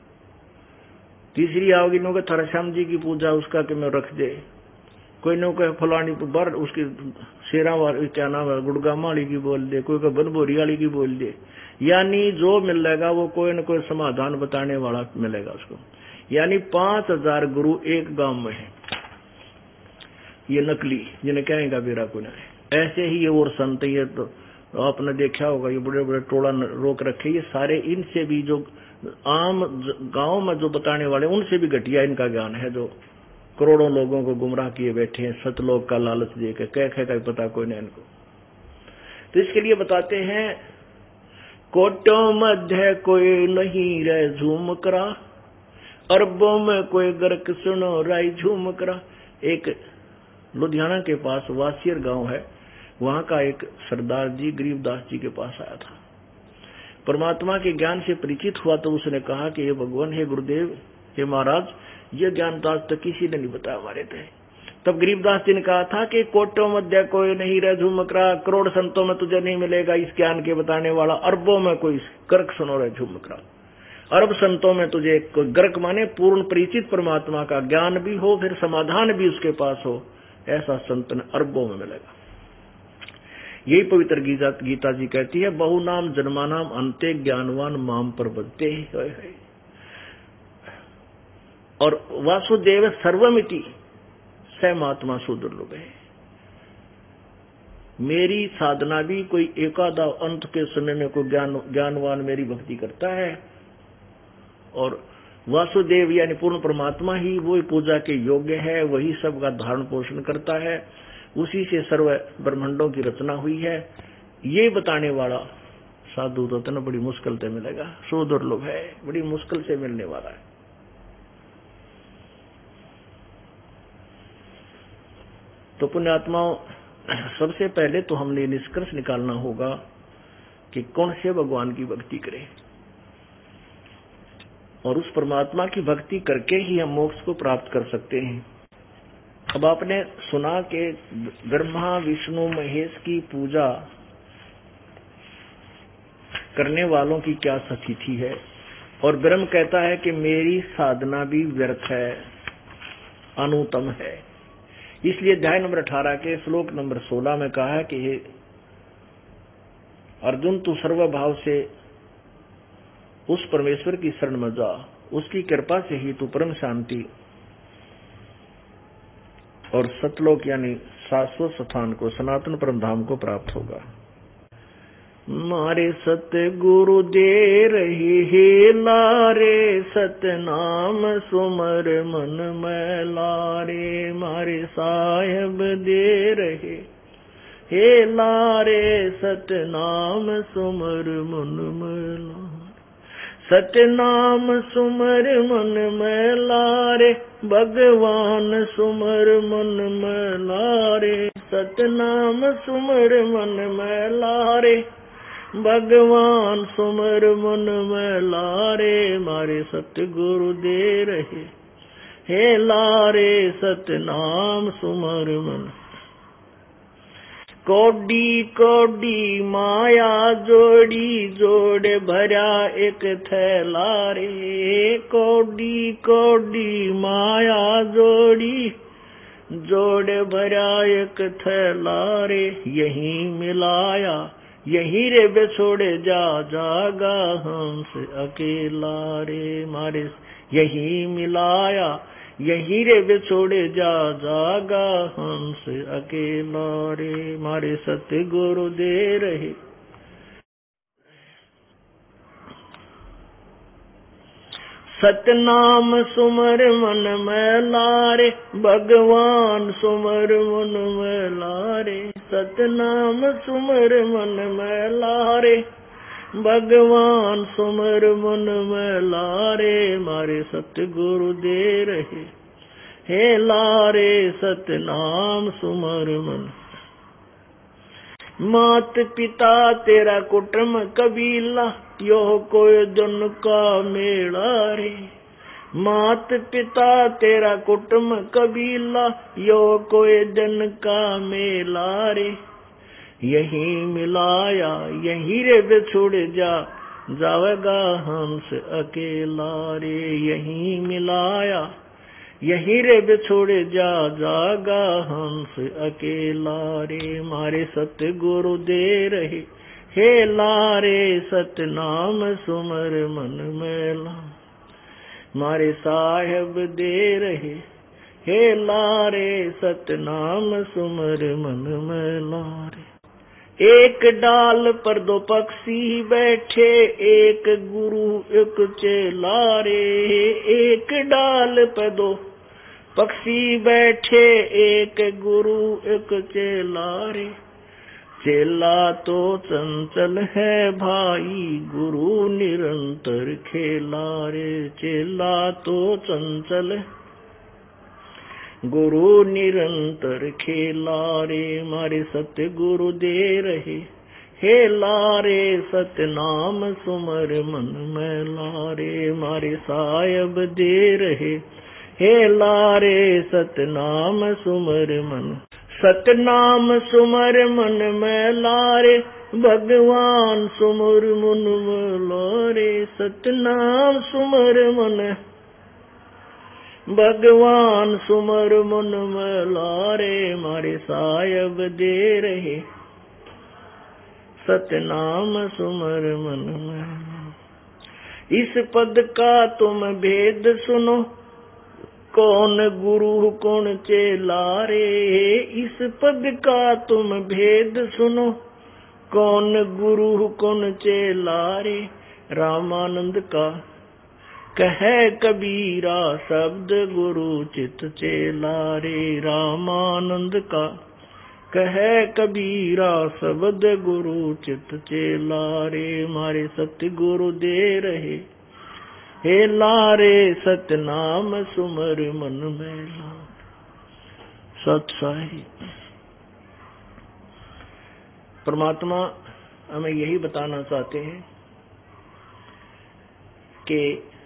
तीसरी आओगी, नो कहे थर श्याम जी की पूजा, उसका कि मैं रख दे। कोई नो कहे फलानी बार उसकी शेरा वाली क्या नाम है गुड़गामा वाली की बोल दे, कोई कहे बनबोरी वाली की बोल दे। यानी जो मिलेगा वो कोई न कोई समाधान बताने वाला मिलेगा उसको। यानी पांच हजार गुरु एक गांव में है, ये नकली जिन्हें कहेगा बेरा को ना। ऐसे ही ये और संत, ये तो आपने देखा होगा, ये बड़े बड़े टोला रोक रखे, ये सारे इनसे भी जो आम गांव में जो बताने वाले उनसे भी घटिया इनका ज्ञान है, जो करोड़ों लोगों को गुमराह किए बैठे हैं सतलोक का लालच देकर, कह कह का पता कोई नहीं इनको। तो इसके लिए बताते हैं कोटों मध्य कोई नहीं रह झूम करा, अरबों में कोई गर्क सुनो राय झूम करा। एक लुधियाना के पास वासियर गांव है, वहां का एक सरदार जी गरीबदास जी के पास आया था, परमात्मा के ज्ञान से परिचित हुआ। तो उसने कहा कि हे भगवान, हे गुरुदेव, हे महाराज, ये ज्ञान तो आज तक किसी ने नहीं बताया हमारे थे। तब गरीबदास जी ने कहा था कि कोटों मध्य कोई नहीं रह झुमकरा, करोड़ संतों में तुझे नहीं मिलेगा इस ज्ञान के बताने वाला, अरबों में कोई गर्क सुनो रह झुमकरा। अरब संतों में तुझे कोई गर्क माने पूर्ण परिचित परमात्मा का ज्ञान भी हो, फिर समाधान भी उसके पास हो, ऐसा संत ने अरबों में मिलेगा। यही पवित्र गीता, गीता जी कहती है, बहु नाम जन्मानाम अंते ज्ञानवान माम पर बदते है। और वासुदेव सर्वमिति स महात्मा सुदुर्लभ है। मेरी साधना भी कोई एकादा अंत के समय में कोई ज्ञान ज्ञानवान मेरी भक्ति करता है, और वासुदेव यानी पूर्ण परमात्मा ही वो पूजा के योग्य है, वही सबका धारण पोषण करता है, उसी से सर्व ब्रह्मांडों की रचना हुई है। ये बताने वाला साधु तो तना बड़ी मुश्किल से मिलेगा, सुदुर्लभ है, बड़ी मुश्किल से मिलने वाला है। तो पुण्यात्माओं, सबसे पहले तो हमने निष्कर्ष निकालना होगा कि कौन से भगवान की भक्ति करें, और उस परमात्मा की भक्ति करके ही हम मोक्ष को प्राप्त कर सकते हैं। अब आपने सुना कि ब्रह्मा विष्णु महेश की पूजा करने वालों की क्या स्थिति है, और ब्रह्म कहता है कि मेरी साधना भी व्यर्थ है, अनुत्तम है। इसलिए अध्याय नंबर अठारह के श्लोक नंबर सोलह में कहा है कि हे अर्जुन, तू सर्वभाव से उस परमेश्वर की शरण में जा, उसकी कृपा से ही तू परम शांति और सतलोक यानी शाश्वत स्थान को, सनातन परम धाम को प्राप्त होगा। मारे सतगुरु दे रहे हे लारे, सतनाम सुमर मन में लारे। मारे साहेब दे रहे हे लारे, सतनाम सुमर मन में लारे। सतनाम सुमर मन में लारे, भगवान सुमर मन में लारे। सतनाम सुमर मन में लारे, भगवान सुमर मन में लारे मारे सतगुरु दे रहे, हे लारे सतनाम सुमर मन। कोडी कोडी माया जोड़ी जोड़े भरा एक थैला रे, कोडी कोडी माया जोड़ी जोड़े भरा एक थैला रे, यही मिलाया यही रे बेछोड़े जा जागा हमसे अकेला रे मारे, यही मिलाया यही रे बेछोड़े जा जागा हमसे अकेला रे मारे सतगुरु दे रहे। सतनाम सुमर मन में लारे, भगवान सुमर मन में लारे, सतनाम सुमर मन में लारे, भगवान सुमर मन में लारे मारे सतगुरु दे रहे, हे लारे सतनाम सुमर मन। मात पिता तेरा कुटुंब कबीला, यो कोई जन का मेला रे, मात पिता तेरा कुटुंब कबीला, यो कोई जन का मेला रे, यही मिलाया यही रे बिछुड़ जा जावेगा हमसे अकेला रे, यही मिलाया यही रे बिछुड़ जा जागा हमसे अकेला रे मारे सतगुरु दे रहे, हे लारे सतनाम सुमर मन मेला मारे साहेब दे रहे, हे लारे सतनाम सुमर मन मेला रे। एक डाल पर दो पक्षी बैठे, एक गुरु एक चेला रे, एक डाल पर दो पक्षी बैठे, एक गुरु एक चेला रे, चेला तो चंचल है भाई गुरु निरंतर खेला रे, चेला तो चंचल गुरु निरंतर खेला रे मारे सतगुरु दे रहे, हे लारे सतनाम सुमर मन में लारे मारे साहेब दे रहे, हे लारे सतनाम सुमर मन। सतनाम सुमर मन में लारे, भगवान सुमर मन में लारे, सतनाम सुमर मन भगवान सुमर मन में लारे मारे साहेब दे रहे, सतनाम सुमर मन में। इस पद का तुम भेद सुनो, कौन गुरु कौन चेला रे, इस पद का तुम भेद सुनो, कौन गुरु कौन चेला रे, रामानंद का कहे कबीरा शब्द गुरु चित चेला रे, रामानंद का कहे कबीरा शब्द गुरु चित चेला रे मारे सतगुरु दे रहे, हे लारे सतनाम सुमर मन में ला। सत साहिब परमात्मा हमें यही बताना चाहते हैं कि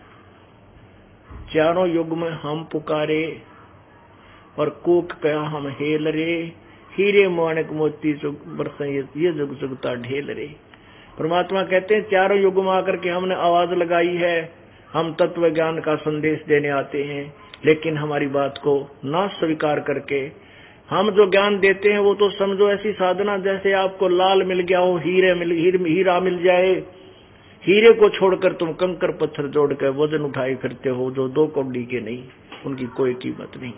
चारों युग में हम पुकारे और कूक कया हम हेल रे, हीरे माणिक मोती बरसे ये जुग जुगता ढेल रे। परमात्मा कहते हैं चारों युग में आकर के हमने आवाज लगाई है, हम तत्व ज्ञान का संदेश देने आते हैं, लेकिन हमारी बात को ना स्वीकार करके हम जो ज्ञान देते हैं वो तो समझो ऐसी साधना जैसे आपको लाल मिल गया हो, हीरे मिल हीर, हीरा मिल जाए, हीरे को छोड़कर तुम कंकर पत्थर जोड़कर वजन उठाए फिरते हो जो दो कौड़ी के नहीं, उनकी कोई कीमत नहीं।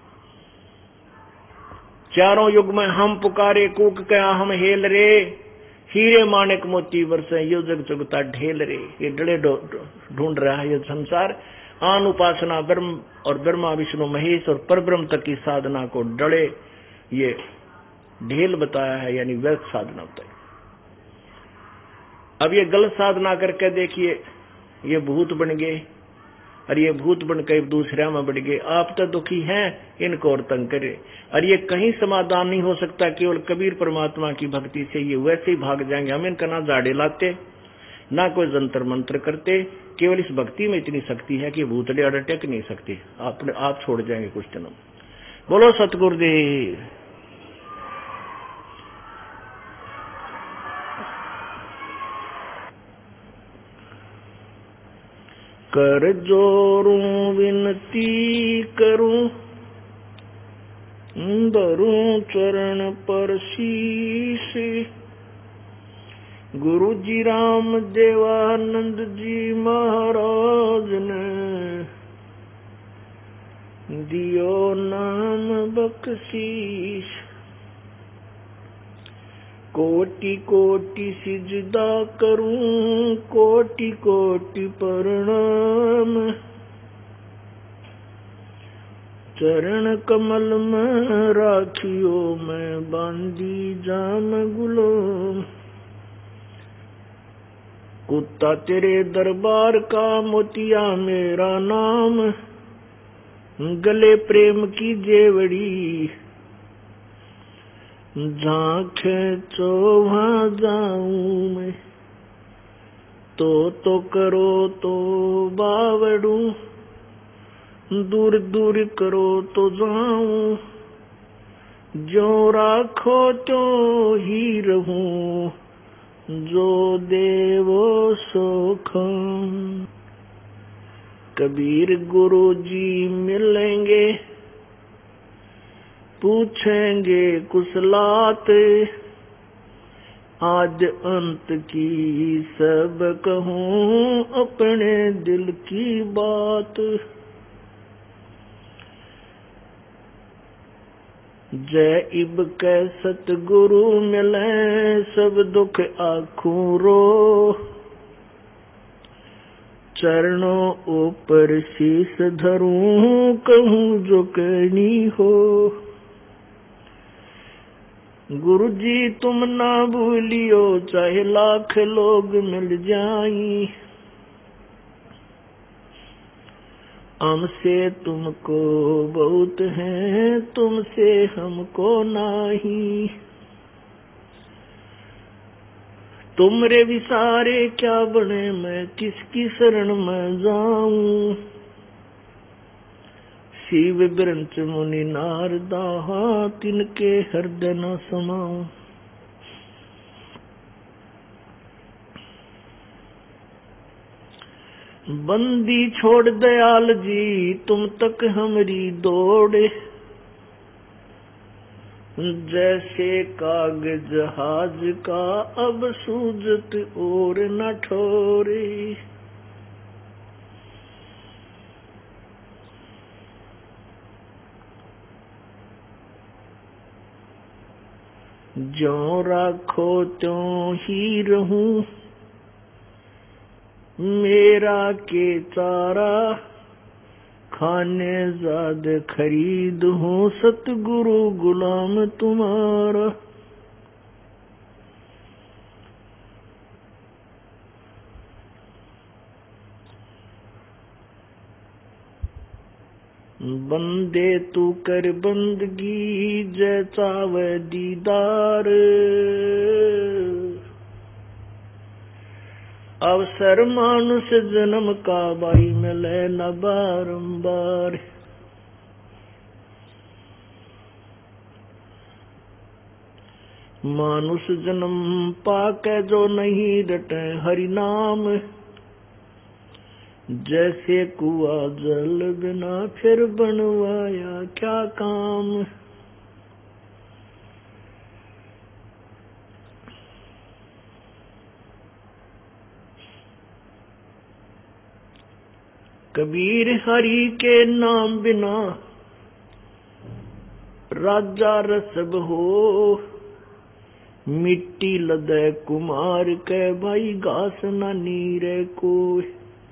चारों युग में हम पुकारे कूक कया हम हेल रे, हीरे माणिक मोती बरसे यो जग जुगता ढेल रे। ये डले ढूंढ रहा है ये संसार, आन उपासना ब्रह्म और ब्रह्मा विष्णु महेश और परब्रह्म तक की साधना को डले ये ढेल बताया है, यानी व्यर्थ साधना बताई। अब ये गलत साधना करके देखिए ये भूत बन गए, और ये भूत बन के दूसरे में बढ़ गए, आप तो दुखी हैं, इनको और तंग करे। और ये कहीं समाधान नहीं हो सकता केवल कबीर परमात्मा की भक्ति से, ये वैसे ही भाग जाएंगे। हम इनका ना झाड़े लाते ना कोई जंतर मंत्र करते, केवल इस भक्ति में इतनी शक्ति है कि भूतड़े अड़ टेक नहीं सकते, अपने आप छोड़ जाएंगे कुछ दिनों। बोलो सतगुरुदेव। कर जोरूं विनती करूं, धरूं चरण पर शीश, गुरु जी राम देवानंद जी महाराज ने दियो नाम बख्शीश। कोटि कोटि सिजदा करूं, कोटि कोटि प्रणाम, चरण कमल में राखियो मैं बांधी जाम गुलाम। कुत्ता तेरे दरबार का, मोतिया मेरा नाम, गले प्रेम की जेवड़ी, झांखे चो वहां जाऊं मैं, तो तो करो तो बावड़ू, दूर दूर करो तो जाऊं, जो राखो तो ही रहूं, जो देवो सोखम। कबीर गुरु जी मिलेंगे, पूछेंगे कुशलात, आज अंत की सब कहूं अपने दिल की बात। जय इब कै सतगुरु मिले, सब दुख आखूं रो, चरणों ऊपर शीस धरूं, कहूं जो कहनी हो। गुरु जी तुम ना भूलियो, चाहे लाख लोग मिल जाई, हमसे तुमको बहुत है, तुमसे हमको नहीं। तुमरे विसारे क्या बने, मैं किसकी शरण में जाऊं। शिव ब्रंच मुनि नारदा, तिनके हृदय न समाऊं। बंदी छोड़ दयाल जी, तुम तक हमरी दौड़े, जैसे कागज जहाज का अब सूझत और न ठोरे। ज्यों राखो त्यों ही रहूं, मेरा के चारा, खाने ज़ाद खरीद हूँ, सतगुरु गुलाम तुम्हारा। बंदे तू कर बंदगी, जैसा वह दीदार, अवसर मानुष जन्म का बाई मिले न बारंबार। मानुष जन्म पाके जो नहीं रटे हरि नाम, जैसे कुआ जल बिना फिर बनवाया क्या काम। कबीर हरि के नाम बिना राजा रसब हो, मिट्टी लदे कुमार के भाई घास न नीरे कोई।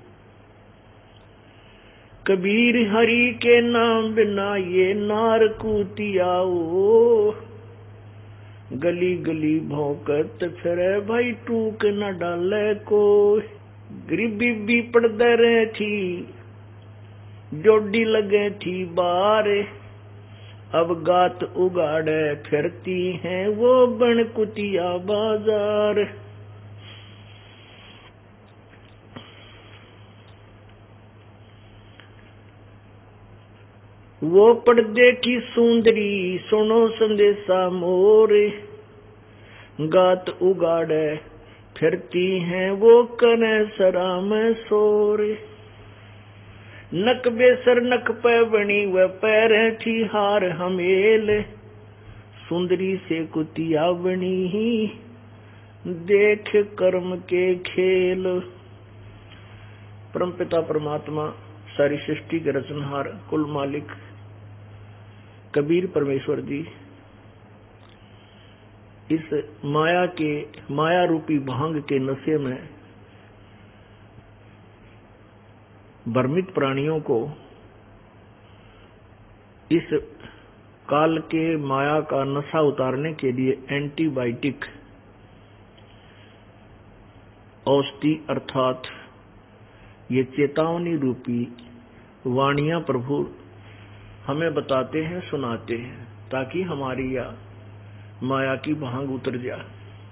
कबीर हरि के नाम बिना ये नार कूतियाओ, गली गली भौंकत फिरे भाई टूक न डाले कोई। गरीबी भी पड़दे रहे थी डोडी लगे थी बार, अब गात उगाड़े फिरती हैं वो बन कुतिया बाजार। वो पर्दे की सुंदरी सुनो संदेशा मोरे, गात उगाड़े फिरती हैं वो कने सरा में सोरे। नक बेसर नक पे बनी व पैर थी हार हमेल, सुंदरी से कुतिया बनी ही देख कर्म के खेल। परमपिता परमात्मा सारी सृष्टि के रचनहार कुल मालिक कबीर परमेश्वर जी इस माया के माया रूपी भांग के नशे में भ्रमित प्राणियों को इस काल के माया का नशा उतारने के लिए एंटीबायोटिक औषधि अर्थात ये चेतावनी रूपी वाणियां प्रभु हमें बताते हैं, सुनाते हैं, ताकि हमारी या माया की भांग उतर जाए।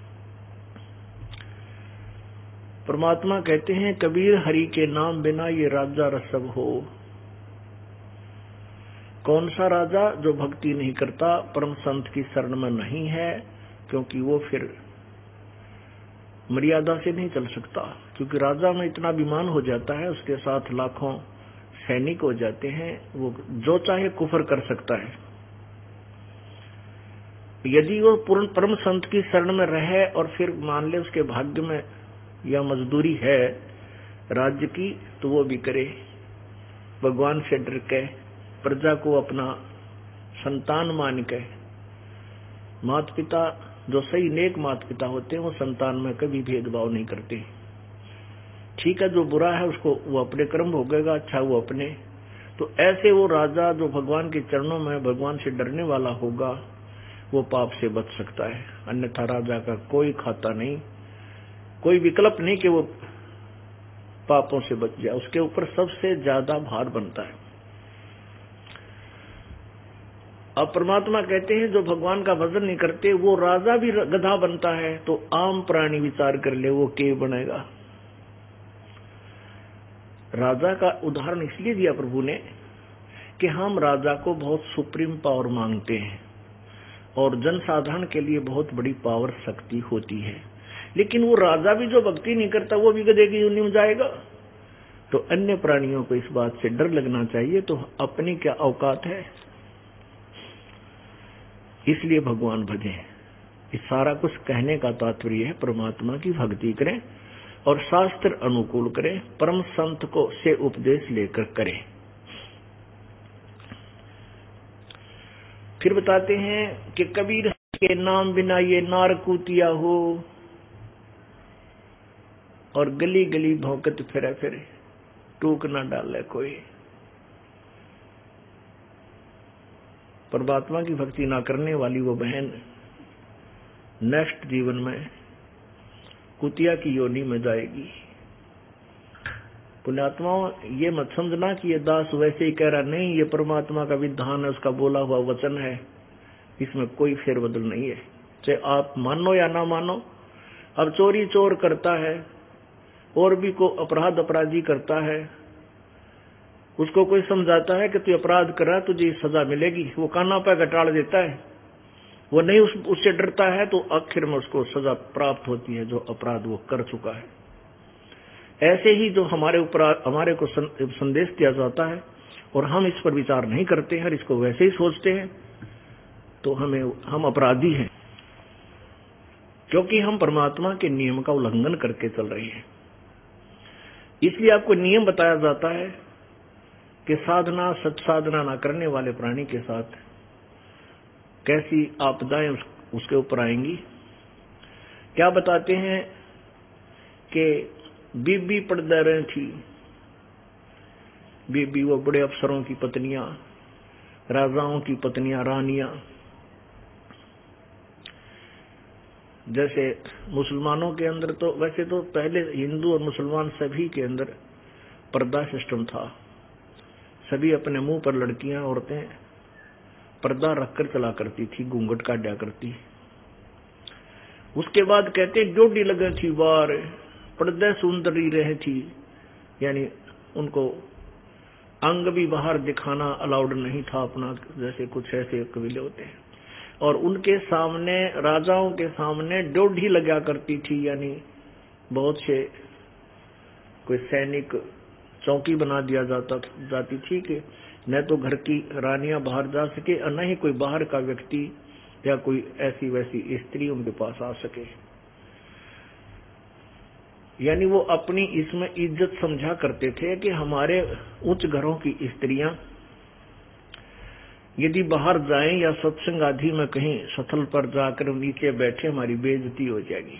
परमात्मा कहते हैं कबीर हरि के नाम बिना ये राजा रसब हो। कौन सा राजा? जो भक्ति नहीं करता, परम संत की शरण में नहीं है, क्योंकि वो फिर मर्यादा से नहीं चल सकता, क्योंकि राजा में इतना अभिमान हो जाता है, उसके साथ लाखों सैनिक हो जाते हैं, वो जो चाहे कुफर कर सकता है। यदि वो पूर्ण परम संत की शरण में रहे और फिर मान ले उसके भाग्य में या मजदूरी है राज्य की, तो वो भी करे भगवान से डर के, प्रजा को अपना संतान मान के। माता पिता जो सही नेक माता पिता होते हैं वो संतान में कभी भेदभाव नहीं करते। ठीक है, जो बुरा है उसको वो अपने कर्म भोगेगा, अच्छा वो अपने। तो ऐसे वो राजा जो भगवान के चरणों में भगवान से डरने वाला होगा वो पाप से बच सकता है, अन्यथा राजा का कोई खाता नहीं, कोई विकल्प नहीं कि वो पापों से बच जाए, उसके ऊपर सबसे ज्यादा भार बनता है। अब परमात्मा कहते हैं जो भगवान का भजन नहीं करते वो राजा भी गधा बनता है, तो आम प्राणी विचार कर ले वो के बनेगा। राजा का उदाहरण इसलिए दिया प्रभु ने कि हम राजा को बहुत सुप्रीम पावर मांगते हैं और जनसाधारण के लिए बहुत बड़ी पावर शक्ति होती है, लेकिन वो राजा भी जो भक्ति नहीं करता वो भी गधे की योनि में जाएगा। तो अन्य प्राणियों को इस बात से डर लगना चाहिए, तो अपनी क्या औकात है, इसलिए भगवान भजें। इस सारा कुछ कहने का तात्पर्य है परमात्मा की भक्ति करें और शास्त्र अनुकूल करें, परम संत को से उपदेश लेकर करें। फिर बताते हैं कि कबीर के नाम बिना ये नार कूतिया हो, और गली गली भौंकत फिरे फिरे टूक न डाले कोई। परमात्मा की भक्ति ना करने वाली वो बहन नेक्स्ट जीवन में कुतिया की योनि में जाएगी। पुण्यात्माओं, ये मत समझना कि ये दास वैसे ही कह रहा, नहीं, ये परमात्मा का विधान है, उसका बोला हुआ वचन है, इसमें कोई फेरबदल नहीं है, चाहे आप मानो या ना मानो। अब चोरी चोर करता है और भी को अपराध अपराधी करता है, उसको कोई समझाता है कि तू अपराध कर रहा है, तुझे सजा मिलेगी, वो काना पे घटाड़ देता है, वो नहीं उस, उससे डरता है, तो आखिर में उसको सजा प्राप्त होती है जो अपराध वो कर चुका है। ऐसे ही जो हमारे ऊपर हमारे को संदेश दिया जाता है और हम इस पर विचार नहीं करते हैं, इसको वैसे ही सोचते हैं, तो हमें हम अपराधी हैं, क्योंकि हम परमात्मा के नियम का उल्लंघन करके चल रहे हैं। इसलिए आपको नियम बताया जाता है कि साधना सत्साधना ना करने वाले प्राणी के साथ कैसी आपदाएं उस, उसके ऊपर आएंगी। क्या बताते हैं कि बीबी पड़दा रही थी, बीबी वो बड़े अफसरों की पत्नियां, राजाओं की पत्नियां, रानियां। जैसे मुसलमानों के अंदर तो वैसे तो पहले हिंदू और मुसलमान सभी के अंदर पर्दा सिस्टम था, सभी अपने मुंह पर लड़कियां औरतें पर्दा रखकर चला करती थी, घूंघट काटा करती। उसके बाद कहते डोडी लगे थी बार, पर्दे सुंदरी रहे थी, यानी उनको अंग भी बाहर दिखाना अलाउड नहीं था अपना, जैसे कुछ ऐसे कबीले होते हैं। और उनके सामने, राजाओं के सामने डोडी लगा करती थी, यानी बहुत से कोई सैनिक चौकी बना दिया जाता जाती थी कि न तो घर की रानियां बाहर जा सके और न ही कोई बाहर का व्यक्ति या कोई ऐसी वैसी स्त्री उनके पास आ सके। यानी वो अपनी इसमें इज्जत समझा करते थे कि हमारे उच्च घरों की स्त्रियां यदि बाहर जाएं या सत्संग आदि में कहीं सथल पर जाकर नीचे बैठे, हमारी बेइज्जती हो जाएगी।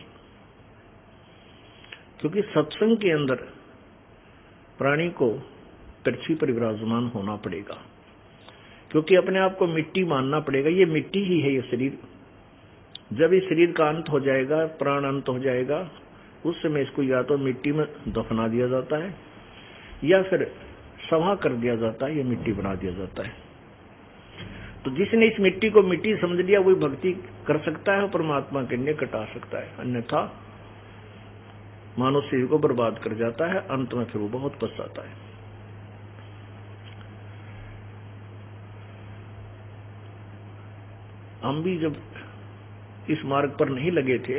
क्योंकि सत्संग के अंदर प्राणी को पृथ्वी पर विराजमान होना पड़ेगा, क्योंकि अपने आप को मिट्टी मानना पड़ेगा। ये मिट्टी ही है, ये शरीर। जब इस शरीर का अंत हो जाएगा, प्राण अंत हो जाएगा, उस समय इसको या तो मिट्टी में दफना दिया जाता है या फिर समा कर दिया जाता है, या मिट्टी बना दिया जाता है। तो जिसने इस मिट्टी को मिट्टी समझ लिया वही भक्ति कर सकता है और परमात्मा के निकट आ सकता है, अन्यथा मानव शरीर को बर्बाद कर जाता है, अंत में फिर वो बहुत पछताता है। हम भी जब इस मार्ग पर नहीं लगे थे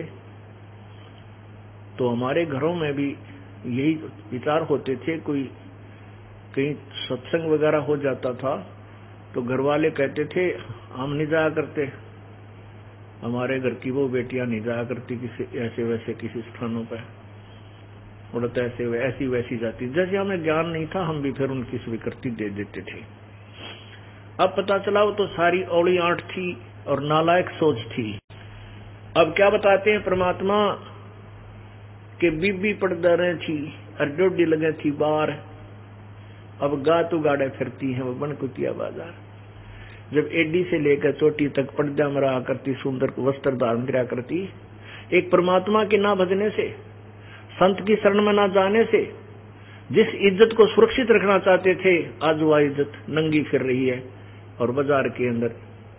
तो हमारे घरों में भी यही विचार होते थे। कोई कहीं सत्संग वगैरह हो जाता था तो घर वाले कहते थे हम नहीं जाया करते, हमारे घर की वो बेटियां नहीं जाया करती किसी ऐसे वैसे किसी स्थानों पर, उड़ते ऐसे ऐसी वैसी जाती। जैसे हमें ज्ञान नहीं था हम भी फिर उनकी स्वीकृति दे देते थे। अब पता चला वो तो सारी औली आंट थी और नालायक सोच थी। अब क्या बताते हैं परमात्मा के बीबी पर्दा रहे थी और डोडी लगे थी बार, अब गातू गाड़े फिरती हैं वो बनकुतिया बाजार। जब एडी से लेकर चोटी तक पर्दा में रहा करती, सुंदर वस्त्र धारण किया करती, एक परमात्मा के ना भजने से, संत की शरण में ना जाने से, जिस इज्जत को सुरक्षित रखना चाहते थे, आज वह इज्जत नंगी फिर रही है। और बाजार के अंदर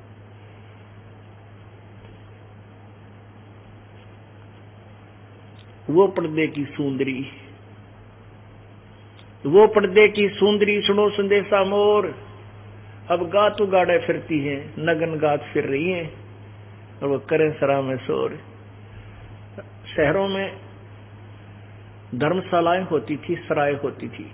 वो पर्दे की सुंदरी, वो पर्दे की सुंदरी सुनो संदेशा मोर, अब गातू गाड़े फिरती हैं, नगन गात फिर रही हैं और वो करें सरा में शोर। शहरों में धर्मशालाएं होती थी, सराय होती थी,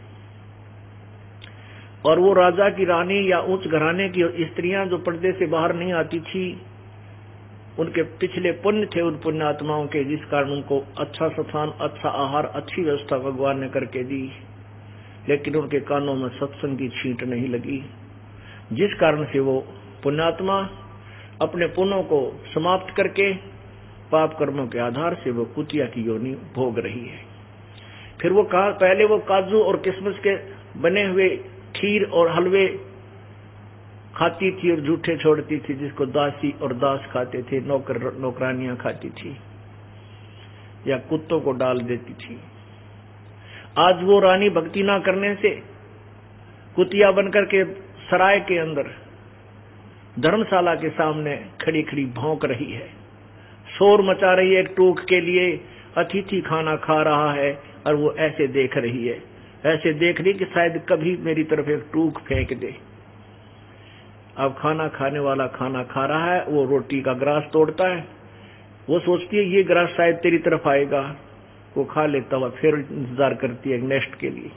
और वो राजा की रानी या उच्च घराने की स्त्रियां जो पर्दे से बाहर नहीं आती थी, उनके पिछले पुण्य थे उन पुण्य आत्माओं के, जिस कारण उनको अच्छा स्थान, अच्छा आहार, अच्छी व्यवस्था भगवान ने करके दी। लेकिन उनके कानों में सत्संग की छींट नहीं लगी, जिस कारण से वो पुण्यात्मा अपने पुण्यों को समाप्त करके पाप कर्मों के आधार से वो कुतिया की योनि भोग रही है। फिर वो कहा, पहले वो काजू और किशमिश के बने हुए खीर और हलवे खाती थी और झूठे छोड़ती थी, जिसको दासी और दास खाते थे, नौकर नौकरानियां खाती थी या कुत्तों को डाल देती थी। आज वो रानी भक्ति ना करने से कुतिया बनकर के सराय के अंदर धर्मशाला के सामने खड़ी खड़ी भौंक रही है, शोर मचा रही है। एक टूक के लिए अतिथि खाना खा रहा है और वो ऐसे देख रही है, ऐसे देख रही कि शायद कभी मेरी तरफ एक टूक फेंक दे। अब खाना खाने वाला खाना खा रहा है, वो रोटी का ग्रास तोड़ता है, वो सोचती है ये ग्रास शायद तेरी तरफ आएगा, वो खा लेता हुआ फिर इंतजार करती है नेक्स्ट के लिए।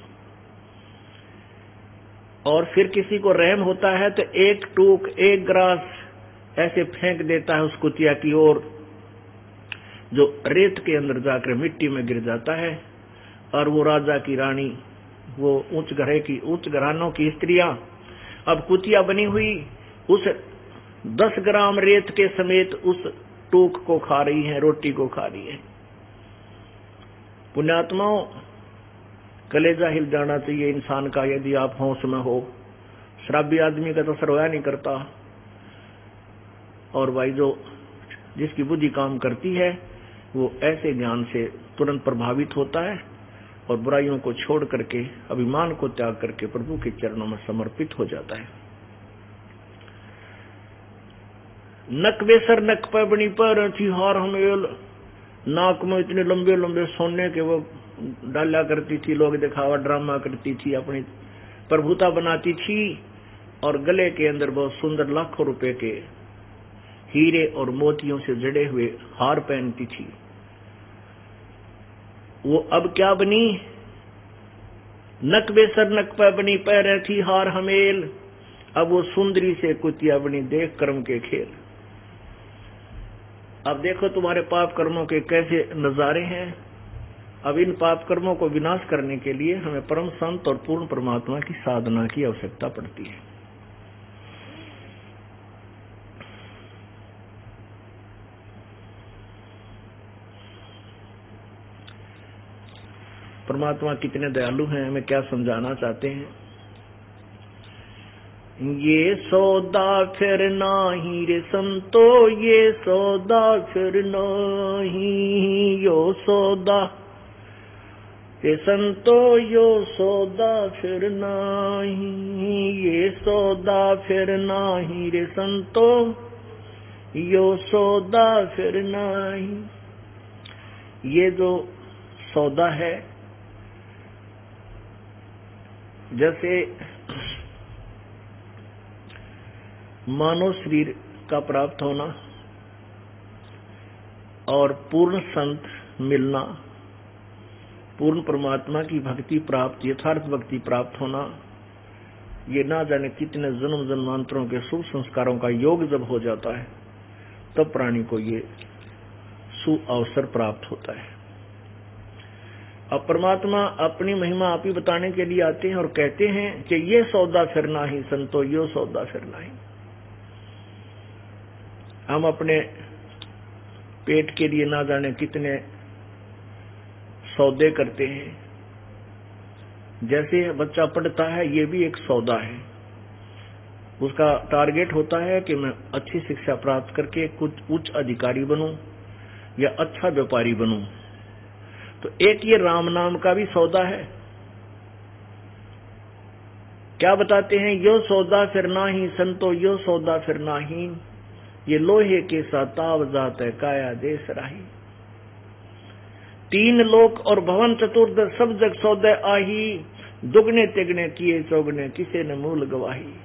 और फिर किसी को रहम होता है तो एक टूक, एक ग्रास ऐसे फेंक देता है उस कुतिया की ओर, जो रेत के अंदर जाकर मिट्टी में गिर जाता है। और वो राजा की रानी, वो उच्च घरे की, उच्च घरानों की स्त्रियां अब कुतिया बनी हुई उस दस ग्राम रेत के समेत उस टूक को खा रही हैं, रोटी को खा रही है। पुण्यात्माओं, कलेजा हिल जाना चाहिए इंसान का यदि आप होश में हो। शराबी आदमी का तो सरवाया नहीं करता, और भाई जो जिसकी बुद्धि काम करती है वो ऐसे ज्ञान से तुरंत प्रभावित होता है और बुराइयों को छोड़ करके, अभिमान को त्याग करके प्रभु के चरणों में समर्पित हो जाता है। नक बेसर नक पे बनी पर थी हार हमेल, नाक में इतने लंबे लंबे सोने के वो डाला करती थी, लोग दिखावा ड्रामा करती थी, अपनी प्रभुता बनाती थी, और गले के अंदर बहुत सुंदर लाखों रुपए के हीरे और मोतियों से जड़े हुए हार पहनती थी। वो अब क्या बनी? नक बेसर नक पे बनी पैर थी हार हमेल, अब वो सुंदरी से कुतिया बनी देख कर्म के खेल। अब देखो तुम्हारे पाप कर्मों के कैसे नजारे हैं। अब इन पाप कर्मों को विनाश करने के लिए हमें परम संत और पूर्ण परमात्मा की साधना की आवश्यकता पड़ती है। परमात्मा कितने दयालु हैं, हमें क्या समझाना चाहते हैं। ये सौदा फिर नाही रे संतो, ये सौदा फिर नाही, यो सौदा रे संतो, यो सौदा फिर नाही, ये सौदा फिर नाही रे संतो, यो सौदा फिर नाही। ये जो सौदा है, जैसे मानव शरीर का प्राप्त होना और पूर्ण संत मिलना, पूर्ण परमात्मा की भक्ति प्राप्त, यथार्थ भक्ति प्राप्त होना, ये ना जाने कितने जन्म जन्मांतरों के शुभ संस्कारों का योग जब हो जाता है, तब प्राणी को ये सु अवसर प्राप्त होता है। अब परमात्मा अपनी महिमा आप ही बताने के लिए आते हैं और कहते हैं कि ये सौदा फिर नाही संतो, यो सौदा फिर नाही। हम अपने पेट के लिए ना जाने कितने सौदे करते हैं। जैसे बच्चा पढ़ता है, ये भी एक सौदा है। उसका टारगेट होता है कि मैं अच्छी शिक्षा प्राप्त करके कुछ उच्च अधिकारी बनूं या अच्छा व्यापारी बनूं। तो एक ये राम नाम का भी सौदा है। क्या बताते हैं? यो सौदा फिर नाही संतो, यो सौदा फिर नाही, ये लोहे के साताव जात है काया देश राही। तीन लोक और भवन चतुर्दश सब जग सौदे आही, दुगने तिगने किए चौगने किसे न मूल गवाही।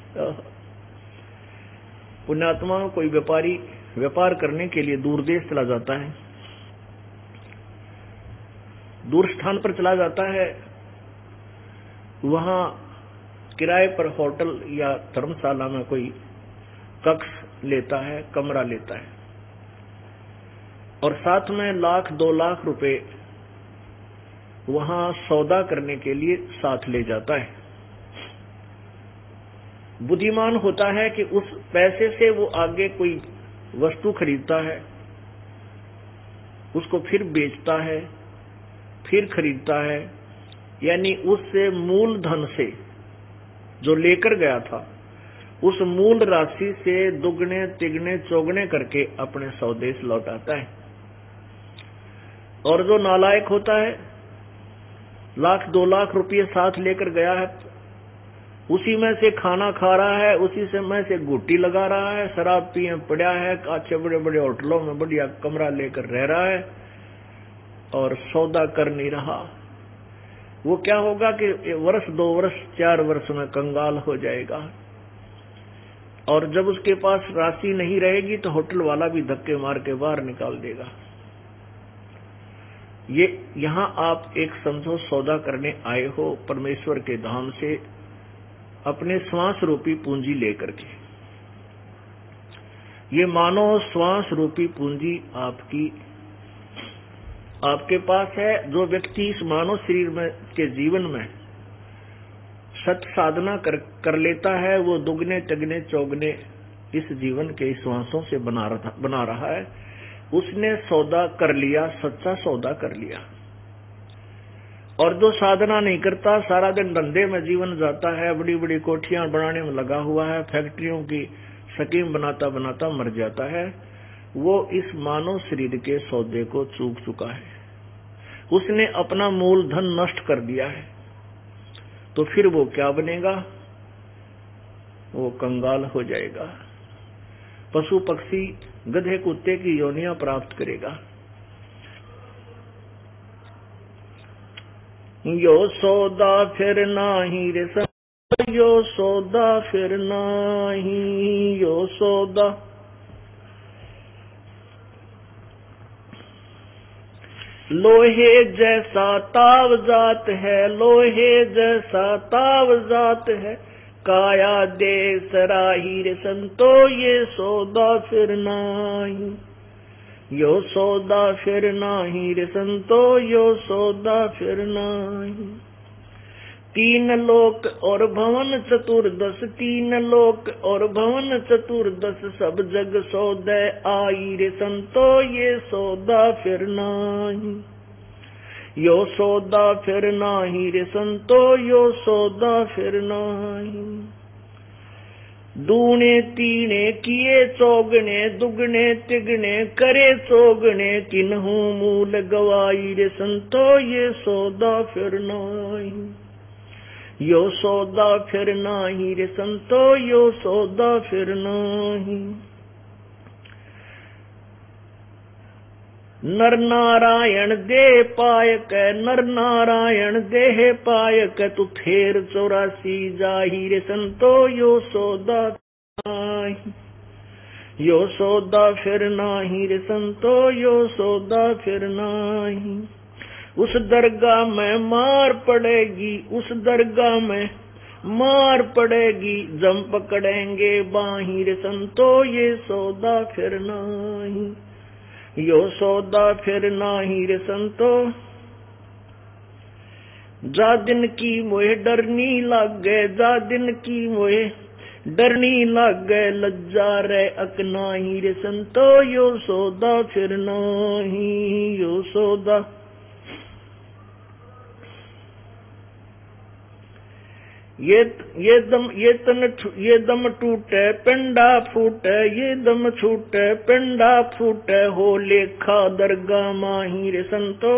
पुण्यात्मा कोई व्यापारी व्यापार करने के लिए दूर देश चला जाता है, दूर स्थान पर चला जाता है, वहां किराए पर होटल या धर्मशाला में कोई कक्ष लेता है, कमरा लेता है, और साथ में लाख दो लाख रुपए वहां सौदा करने के लिए साथ ले जाता है। बुद्धिमान होता है कि उस पैसे से वो आगे कोई वस्तु खरीदता है, उसको फिर बेचता है, फिर खरीदता है, यानी उससे मूल धन से जो लेकर गया था, उस मूल राशि से दुगने तिगने चौगने करके अपने स्वदेश लौटाता है। और जो नालायक होता है, लाख दो लाख रुपये साथ लेकर गया है, उसी में से खाना खा रहा है, उसी से में से गुट्टी लगा रहा है, शराब पिए पड़ा है, अच्छे बड़े बड़े होटलों में बढ़िया कमरा लेकर रह रहा है और सौदा कर नहीं रहा। वो क्या होगा कि वर्ष दो वर्ष चार वर्ष में कंगाल हो जाएगा, और जब उसके पास राशि नहीं रहेगी तो होटल वाला भी धक्के मार के बाहर निकाल देगा। ये यहां आप एक समझो सौदा करने आए हो परमेश्वर के धाम से, अपने श्वास रूपी पूंजी लेकर के। ये मानो श्वास रूपी पूंजी आपकी आपके पास है। जो व्यक्ति इस मानव शरीर में के जीवन में सत साधना कर, कर लेता है, वो दुगने तिगने चौगने इस जीवन के श्वासों से बना रहा बना रहा है। उसने सौदा कर लिया, सच्चा सौदा कर लिया। और जो साधना नहीं करता, सारा दिन धंधे में जीवन जाता है, बड़ी बड़ी कोठियां बनाने में लगा हुआ है, फैक्ट्रियों की स्कीम बनाता बनाता मर जाता है, वो इस मानव शरीर के सौदे को चूक चुका है। उसने अपना मूलधन नष्ट कर दिया है, तो फिर वो क्या बनेगा? वो कंगाल हो जाएगा, पशु पक्षी गधे कुत्ते की योनियां प्राप्त करेगा। यो सौदा फिर नाही रे संत, यो सौदा फिर नाही, यो सौदा। लोहे जैसा ताव जात है, लोहे जैसा ताव जात है, काया दे सराही रे संतो, ये सौदा फिर नाही, यो सौदा फिर नाही रे संतो, यो सौदा फिर नाही। तीन लोक और भवन चतुर्दश, तीन लोक और भवन चतुर्दश, सब जग सौदे आई रे संतो, ये सौदा फिर नाही, यो सौदा फिर नाही रे संतो, यो सौदा फिर नाही। दूने तीने किए चौगने, दुगने तिगने करे चौगने, किन्हू मूल गवाई रे संतो, ये सौदा फिर नाही, यो सौदा फिर नाही रे संतो, यो सौदा फिर नाही। नर नारायण देह पायक, नर नारायण देह पायक, तू फेर चौरासी जाही रे संतो, यो सौदा नाही, यो सौदा फिर नाही रे संतो, यो सौदा फिर नाही। उस दरगाह में मार पड़ेगी, उस दरगाह में मार पड़ेगी, जम पकड़ेंगे बाही रे संतो, ये सौदा फिर नाही, यो सौदा फिर नाही रे संतो। जा दिन की मोहे डरनी लागे, जा दिन की मोहे डरनी लागे, लज्जा रे अकनाही रे संतो, यो सौदा फिर नाही, यो सौदा। ये ये दम ये तन ये दम टूटे पिंडा फूटे, ये दम छूटे पिंडा फूटे, हो लेखा दरगाह माही रे संतो,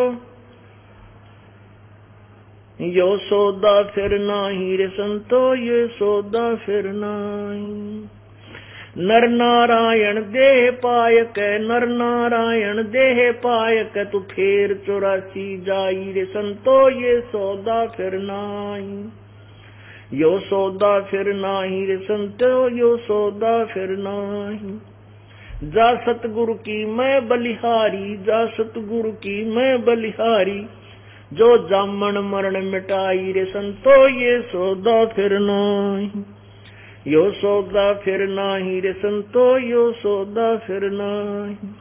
यो सौदा फिर नाही रे संतो, ये सौदा फिर नाही। नर नारायण देह पायक, नर नारायण देह पायक, तू फेर चौरासी जाई रे संतो, ये सौदा फिर नाही, यो सौदा फिर नाही रे संतो, यो सौदा फिर नाही। जा सतगुरु की मैं बलिहारी, जा सतगुरु की मैं बलिहारी, जो जामन मरण मिटाई रे संतो, ये सौदा फिर नाही, यो सौदा फिर नाही रे संतो, यो सौदा फिर नाही।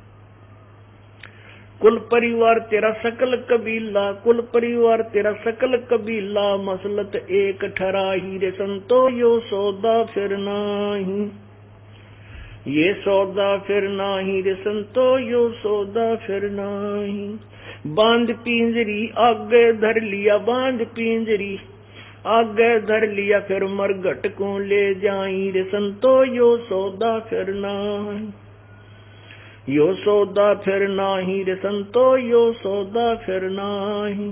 कुल परिवार तेरा सकल कबीला, कुल परिवार तेरा सकल कबीला, मसलत एक ठराही रे संतो, यो सौदा फिर नाही, ये सौदा फिर नाही रे संतो, यो सौदा फिर नाही। बांध पिंजरी आगे धर लिया, बांध पिंजरी आगे धर लिया, फिर मरघट को ले जाई रे संतो, यो सौदा फिर नाही, यो सौदा फिर नाही रे संतो, यो सौदा फिर नाही।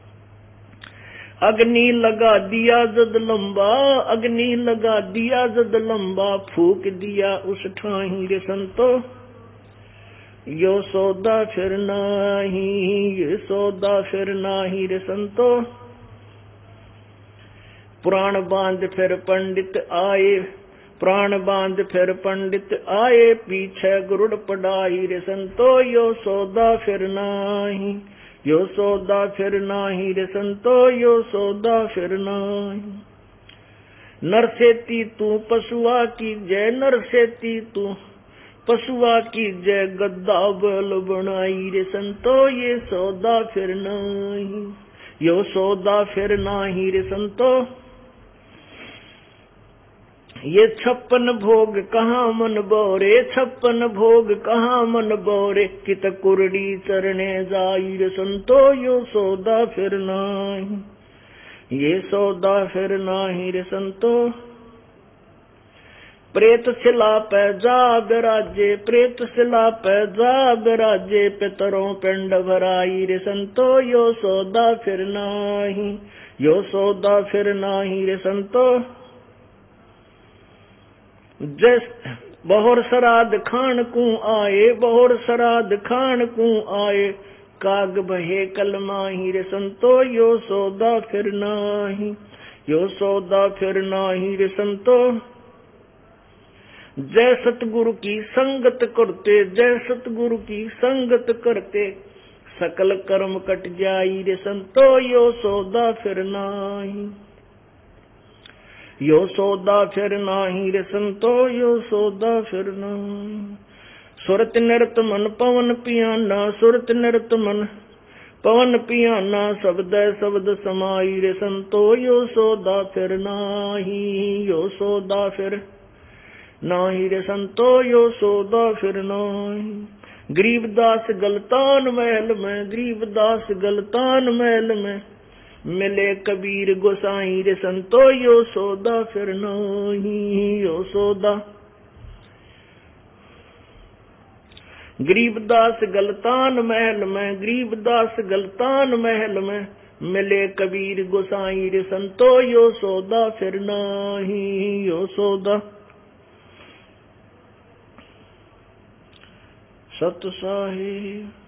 अग्नि लगा दिया जद लंबा, अग्नि लगा दिया जद लंबा, फूक दिया उस ठाही रे संतो, यो सौदा फिर नाही, ये सौदा फिर नाही रे संतो। प्राण बांध फिर पंडित आए, प्राण बांध फिर पंडित आए, पीछे गुरुड़ पढ़ाई रे संतो, यो सौदा फिर नाही, यो सौदा फिर नाही रे संतो, यो सौदा फिर नाही। नरसेती तू पशुआ की जय, नरसेती तू पशुआ की जय, गद्दा बल बनाई रे संतो, ये सौदा फिर नाही, यो सौदा फिर नाही रे संतो। ये छप्पन भोग कहाँ मन बोरे, छप्पन भोग कहाँ मन बोरे, कित कुरडी चरणे जाई रे संतो, यो सौदा फिर नाही, ये सौदा फिर नाही रे संतो। प्रेत शिला पे जा बिराजे, प्रेत शिला पे जा बिराजे, पितरों पिंड भराई रे संतो, यो सौदा फिर नाही, यो सौदा फिर नाही रे संतो। जैस बहुर श्राद्ध खान को आए, बहुर श्राद्ध खान को आए, काग बहे कलमाही रे संतो, यो सौदा फिर नाही, यो सौदा फिर नाही रे संतो। जय सतगुरु की संगत करते, जय सतगुरु की संगत करते, सकल कर्म कट जाई रे संतो, यो सौदा फिर नाही, यो सौदा फिर नाही रे संतो, यो सौदा फिर नाही। सुरत नृत मन पवन पियाना, सुरत नृत मन पवन पियाना, शब्द शब्द समाई रे संतो, यो सौदा फिर नाही, यो सौदा फिर नाही रे संतो, यो सौदा फिर नाही। गरीबदास गलतान महल में, गरीबदास गलतान महल में, मिले कबीर गोसाई रे संतो, यो सौदा फिर नाही, यो सौदा। गरीबदास गलतान महल में, गरीबदास गलतान महल में, मिले कबीर गोसाई रे संतो, यो सौदा फिर नाही, यो सौदा। सत साहिब।